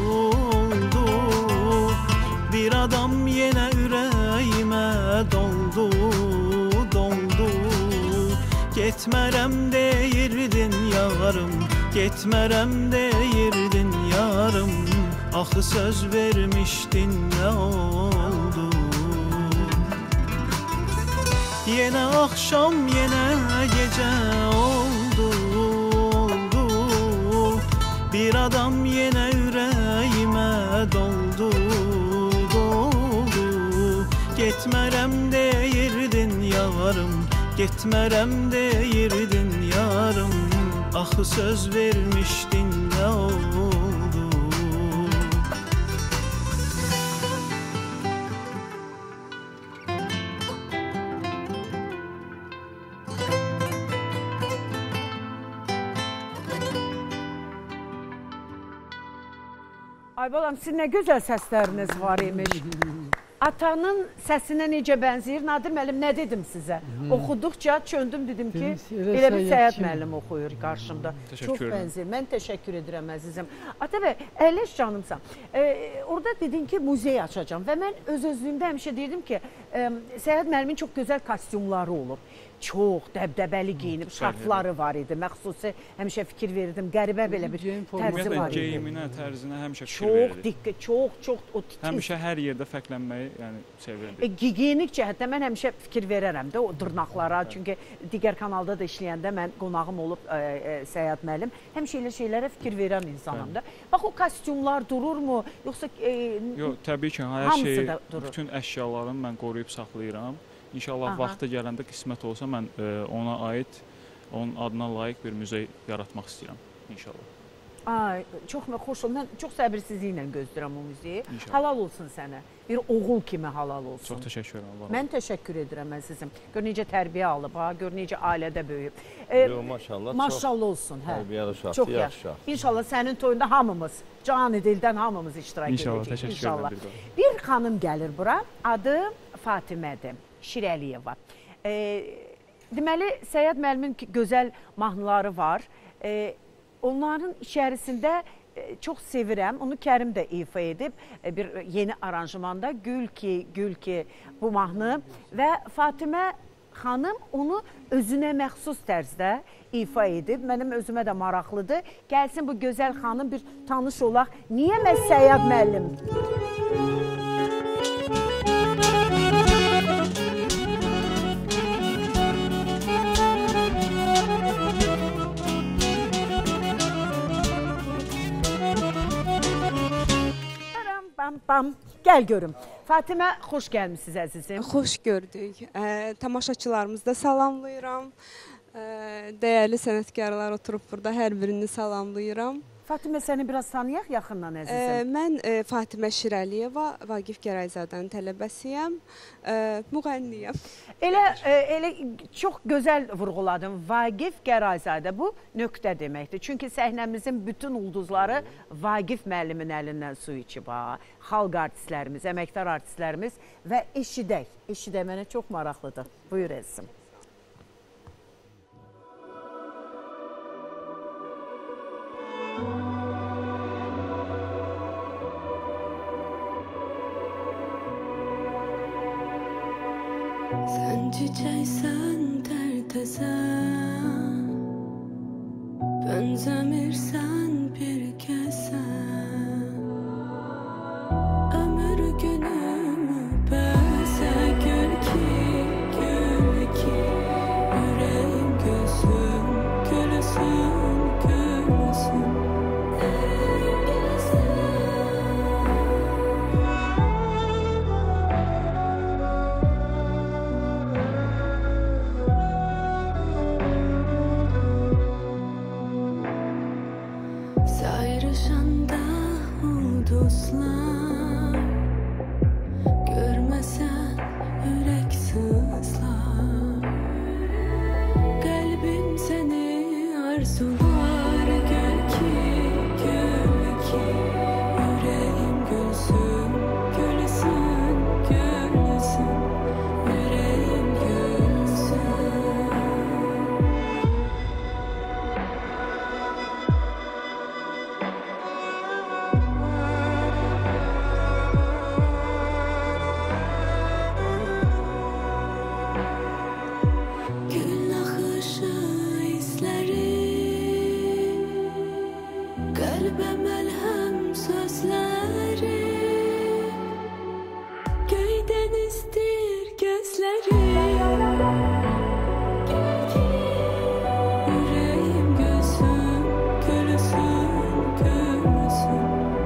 Bir adam yenə ürəyimə doldu. Getmərəm deyirdin yarım, getmərəm deyirdin yarım. Axı söz vermişdin, nə oldu? Yenə axşam, yenə gecə oldu. Bir adam yenə ürəyimə doldu. Getmərəm deyirdin yarım, getmərəm deyirdin yarım. Axı söz vermişdin, nə oldu? Ay balam, sizin nə gözəl səsləriniz var imiş. Atanın səsinə necə bənzəyir? Nadir müəllim, nə dedim sizə? Oxuduqca çöndüm, dedim ki, elə bir Səyad müəllim oxuyur qarşımda. Çox bənzəyir. Mən təşəkkür edirəm əzizim. Atabəy, əyləş canımsan. Orada dedin ki, muzey açacağım və mən öz-özlüyümdə həmişə deyirdim ki, Səyad müəllimin çox gözəl kostyumları olur. Çox dəbdəbəli geyinib, şarfları var idi. Mən xüsusi həmişə fikir verirdim. Qəribə belə bir tərzi var idi. Geyiminə, tərzinə həmişə fikir verirdim. Çox diqqət, çox o titiz. Həmişə hər yerdə fərqlənməyi sevirdim. Gigiyenik cəhətdə mən həmişə fikir verərəm də o dırnaqlara. Çünki digər kanalda da işləyəndə mən qonağım olub Səyad müəllim. Həmişə elə şeylərə fikir verən insanım da. Bax, o kostyumlar dururmu? Yoxsa... Yox, təbii ki, hər şey, bütün əşyalarımı mən qoruyub saxlayıram. İnşallah vaxtı gələndə qismət olsa mən ona aid, onun adına layiq bir muzey yaratmaq istəyirəm inşallah. Ay, çox xoş oldu. Mən çox səbirsizliklə gözləyirəm o muzeyi. Halal olsun sənə. Bir oğul kimi halal olsun. Çox təşəkkür edirəm. Mən təşəkkür edirəm əzizim. Gör necə tərbiyə alıb, gör necə ailədə böyüyüb. Maşallah. Maşallah olsun. Tərbiyəli uşaqdır, çox yaxşı. İnşallah sənin toyunda hamımız, canı dildən hamımız iştirak edəcək. İnşallah, təşəkkür edirəm. Bir xanım gəlir bura, adı Fatimədir, Şirəliyeva. Deməli, Səyyad müəllimin gözəl mahnıları var. Onların içərisində çox sevirəm, onu Kərim də ifa edib bir yeni aranjmanda Gül ki bu mahnı və Fatimə xanım onu özünə məxsus tərzdə ifa edib. Mənim özümə də maraqlıdır. Gəlsin bu gözəl xanım bir tanış olaq. Niyə mən Səyyad müəllim? Bam, gəl görüm. Fatimə, xoş gəlmişsiniz əzizim. Xoş gördük. Tamaşaçılarımızı da salamlayıram. Dəyərli sənətkarlar oturub burada, hər birini salamlayıram. Fatimə, səni biraz tanıyaq yaxından əzizim. Mən Fatimə Şirəliyeva, Vaqif Gərayzadənin tələbəsiyəm, müğənniyəm. Elə çox gözəl vurğuladım. Vaqif Gərayzadə bu nöqtə deməkdir. Çünki səhnəmizin bütün ulduzları Vaqif müəllimin əlindən su içib. Xalq artistlərimiz, əməkdar artistlərimiz və eşidək. Eşidək mənə çox maraqlıdır. Buyur əzizim. Sen çiçeksen tertezen, benzemirsen bir kesen. Ömür günümü bense gül ki, yüreğim gülsün, gülsün, gülsün. Sayrışanda uduslar, görmesen yürek sızlar. Kalbim seni arzular, gül ki, yüreğim gülsün, gülsün, gülsün, yüreğim gülsün. Gül akışı izleri, kalbe melhem sözleri, göyden istir gözleri. Yüreğim gülsün, gülsün, gülsün.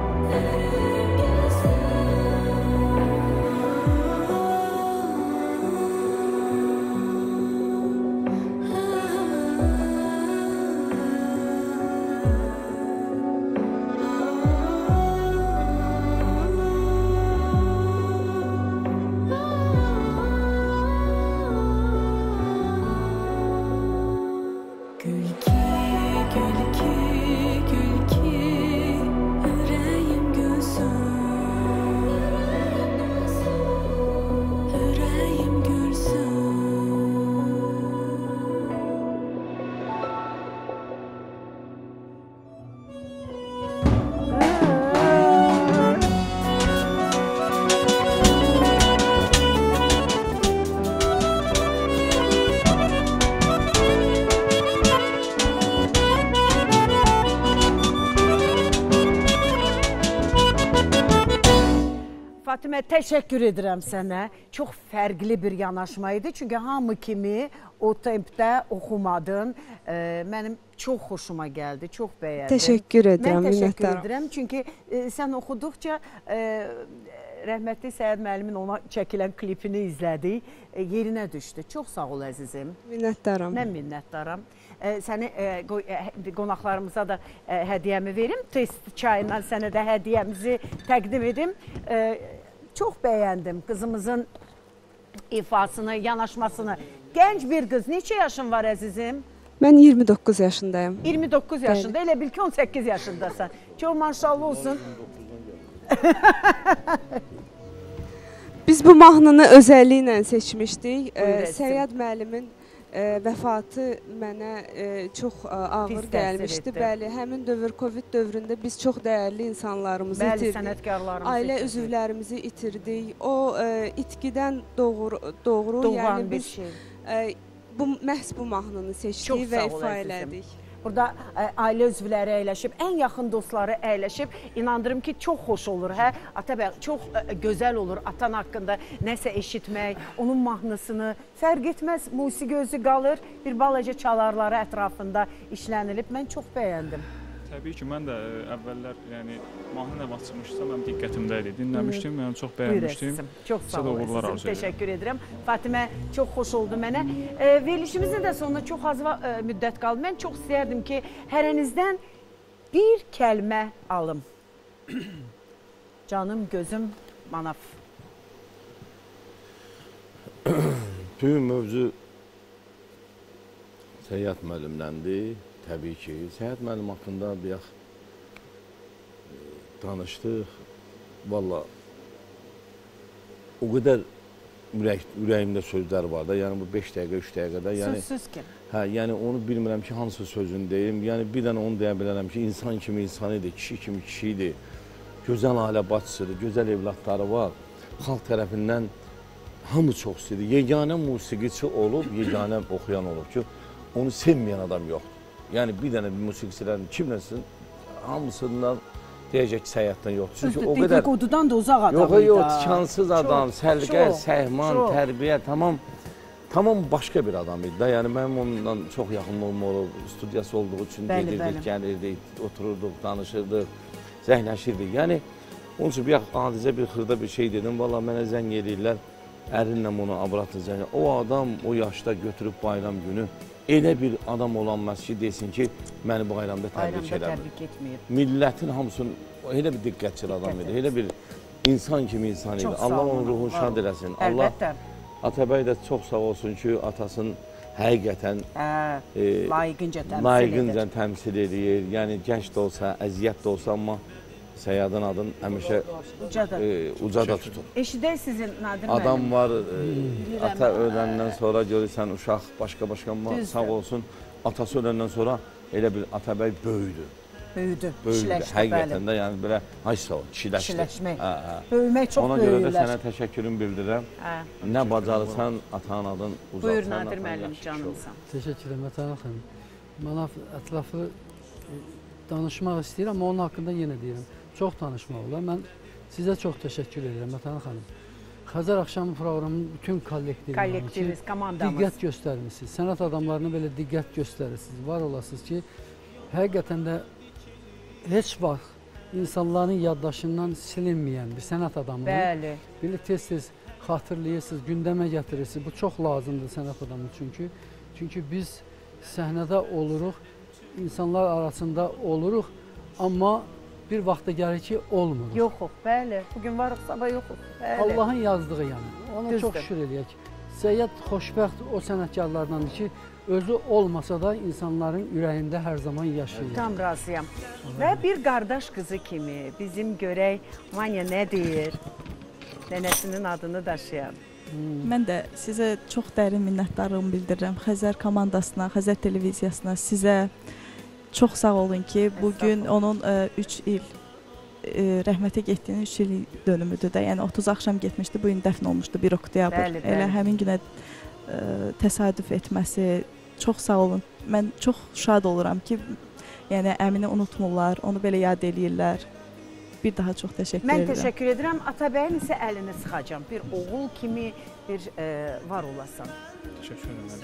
Gül ki, yüreğim gülsün, yüreğim gülsün. Fatimə, təşəkkür edirəm sənə. Çox fərqli bir yanaşma idi. Çünki hamı kimi o tempdə oxumadın. Mənim çox xoşuma gəldi, çox bəyəndim. Təşəkkür edirəm, Mən təşəkkür minnətdaram. edirəm. Çünki sən oxuduqca rəhmətli Səyyad müəllimin ona çəkilən klipini izlədik. Yerinə düşdü. Çox sağ ol əzizim. Minnətdaram. Mən minnətdaram. Səni qonaqlarımıza da hədiyyəmi verim. Test çayından sənə də hədiyyəmizi təqdim edim. Çox bəyəndim qızımızın ifasını, yanaşmasını. Gənc bir qız. Neçə yaşın var əzizim? Mən 29 yaşındayım. 29 yaşında, elə bil ki 18 yaşındasan. Çox maşallah olsun. Biz bu mahnını özəlliyi ilə seçmişdik. Səyyad müəllimin vəfatı mənə çox ağır gəlmişdi. Bəli, həmin dövr Covid dövründə biz çox dəyərli insanlarımızı itirdik. Sənətkarlarımızı ailə üzvlərimizi itirdik. O itkidən doğru bir şey. Məhz bu mahnını seçdik və ifa elədik. Burada ailə üzvləri əyləşib, ən yaxın dostları əyləşib. İnandırım ki, çox xoş olur. Atabəy, çox gözəl olur atan haqqında nəsə eşitmək, onun mahnısını. Fərq etməz, musiqi özü qalır, bir balaca çalarları ətrafında işlənilib. Mən çox bəyəndim. Təbii ki, mən də əvvəllər, yəni mahnı nə vaxt çıxmışsa, mənim diqqətimdə idi. Dinləmişdim, yəni çox bəyənmişdim. Çox sağ olun, sizin təşəkkür edirəm. Fatimə, çox xoş oldu mənə. Verilişimizin də sonuna çox az müddət qaldı. Mən çox istəyərdim ki, hərənizdən bir kəlmə alım. Canım, gözüm, manaf. Bütün mövzu Səyyad müəllimləndir. Təbii ki, Səyyad müəllim haqqında bir danışdıq. Valla o qədər ürəyimdə sözlər var da, yəni bu 5 dəqiqə, 3 dəqiqədə. Sözsüz ki. Yəni onu bilmirəm ki, hansı sözünü deyim. Yəni bir dənə onu deyə bilərəm ki, insan kimi insan idi, kişi kimi kişi idi. Gözəl ailə bacısıdır, gözəl evlatları var. Xalq tərəfindən hamı çox istəyir. Yeganə musiqiçi olub, yeganə oxuyan olub ki, onu sevməyən adam yoxdur. Yəni bir dənə bir musiqiçilərin kimləsin, hamısından deyəcək ki, Səyyaddan yoxdur. Çünki o qədər... Dedikodudan da uzaq adam idi. Yox, tikansız adam, səlqə, səhman, tərbiyə, tamam başqa bir adam idi da. Yəni mənim onunla çox yaxınlığım olub, studiyası olduğu üçün gedirdik, gəlirdik, otururduq, danışırdıq, zəhləşirdik. Yəni onun üçün bir adicə bir xırda bir şey dedim, valla mənə zəng edirlər, ərinlə onu abratlı zəng. O adam o yaşda götürüb bayram günü elə bir adam olanmaz ki, desin ki, məni bu bayramda təbrik eləmir. Millətin hamısının elə bir diqqətçil adam idi, elə bir insan kimi insan idi. Allah onun ruhunu şad eləsin. Allah Atabəy də çox sağ olsun ki, atasının həqiqətən layiqincə təmsil edir. Yəni, gənc də olsa, əziyyət də olsa, amma Səyyadın adını həmişə ucada tutun. Eşidək sizin Nadir müəllim. Adam var, ata öləndən sonra görürsən uşaq başqa-başqa, amma sağ olsun, atası öləndən sonra elə bir Atabəy böyüdü. Böyüdü, Həqiqətən də, yəni belə, ay sağ ol, kişiləşdi. Kişiləşmək, böyümək çox böyüyürlər. Ona görə də sənə təşəkkürüm bildirirəm. Nə bacarırsan, atanın adını uzatsan. Buyur Nadir müəllim, canımsan. Təşəkkür edirəm, Mətana xanım. Mənə ətraflı danışmaq istəyirəm, amma onun haqqında yenə deyirəm. Çox danışmaq olar. Mən sizə çox təşəkkür edirəm, Mətana xanım. Xəzər axşamı proqramının bütün kollektiviniz, komandamız diqqət göstərmişsiniz. Sənət adamlarına belə diqqət göstərirsiniz. Var olasınız ki, həqiqətən də heç vaxt insanların yaddaşından silinməyən bir sənət adamını belə tez-tez xatırlayırsınız, gündəmə gətirirsiniz. Bu çox lazımdır sənət adamı çünki. Çünki biz səhnədə oluruq, insanlar arasında oluruq, amma bir vaxtda gəlir ki, olmuruq. Yoxuq, bəli. Bugün varıq, sabah yoxuq. Allahın yazdığı yəni. Ona çox şükür eləyək. Səyyad xoşbəxt o sənətkarlardandır ki, özü olmasa da insanların ürəyində hər zaman yaşayır. Tam razıyam. Və bir qardaş qızı kimi bizim görək Vanya nə deyir, nənəsinin adını daşıyan. Mən də sizə çox dərin minnətdarlığımı bildirirəm. Xəzər komandasına, Xəzər televiziyasına, sizə çox sağ olun ki, bugün onun 3 il rəhmətə getdiyinin 3 il dönümüdür də. Yəni 30 axşam getmişdi, bu gün dəfn olmuşdu 1 oktyabr. Elə həmin günə təsadüf etməsi, çox sağ olun. Mən çox şad oluram ki, yəni əmini unutmurlar, onu belə yad eləyirlər. Bir daha çox təşəkkür edirəm. Mən təşəkkür edirəm. Atabəyin isə əlini sıxacam. Bir oğul kimi bir var olasan. Təşəkkür edirəm.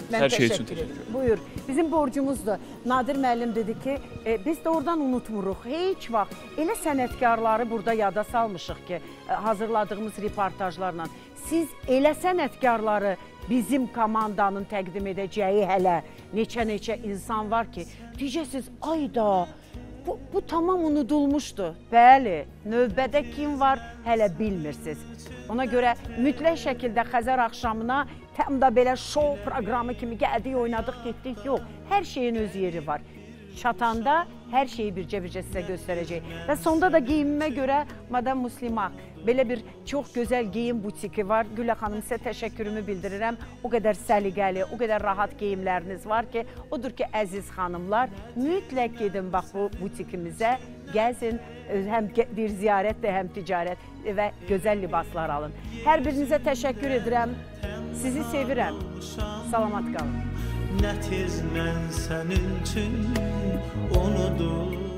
Hər şey üçün təşəkkür edirəm. Buyur. Bizim borcumuzdur. Nadir müəllim dedi ki, biz doğrudan unutmuruq. Heç vaxt elə sənətkarları burada yada salmışıq ki, hazırladığımız reportajlarla. Siz elə sənətkarları bizim komandanın təqdim edəcəyi hələ neçə insan var ki, deyəcəksiniz, ayda, bu tamam unudulmuşdu. Bəli, növbədə kim var, hələ bilmirsiniz. Ona görə mütləq şəkildə Xəzər axşamına tam da belə şou proqramı kimi gəldik, oynadıq, getdik. Yox, hər şeyin öz yeri var. Çatanda hər şeyi bircə-bircə sizə göstərəcək. Və sonda da geyimimə görə Madame Muslimaq belə bir çox gözəl geyim butiki var. Gülə xanım, sizə təşəkkürümü bildirirəm. O qədər səliqəli, o qədər rahat geyimləriniz var ki, odur ki, əziz xanımlar, mütləq gedin bax bu butikimizə, gəzin, həm bir ziyarətdir, həm ticarət və gözəl libaslar alın. Hər birinizə təşəkkür edirəm, sizi sevirəm. Salamat qalın. Nə tez mən sənin üçün unudur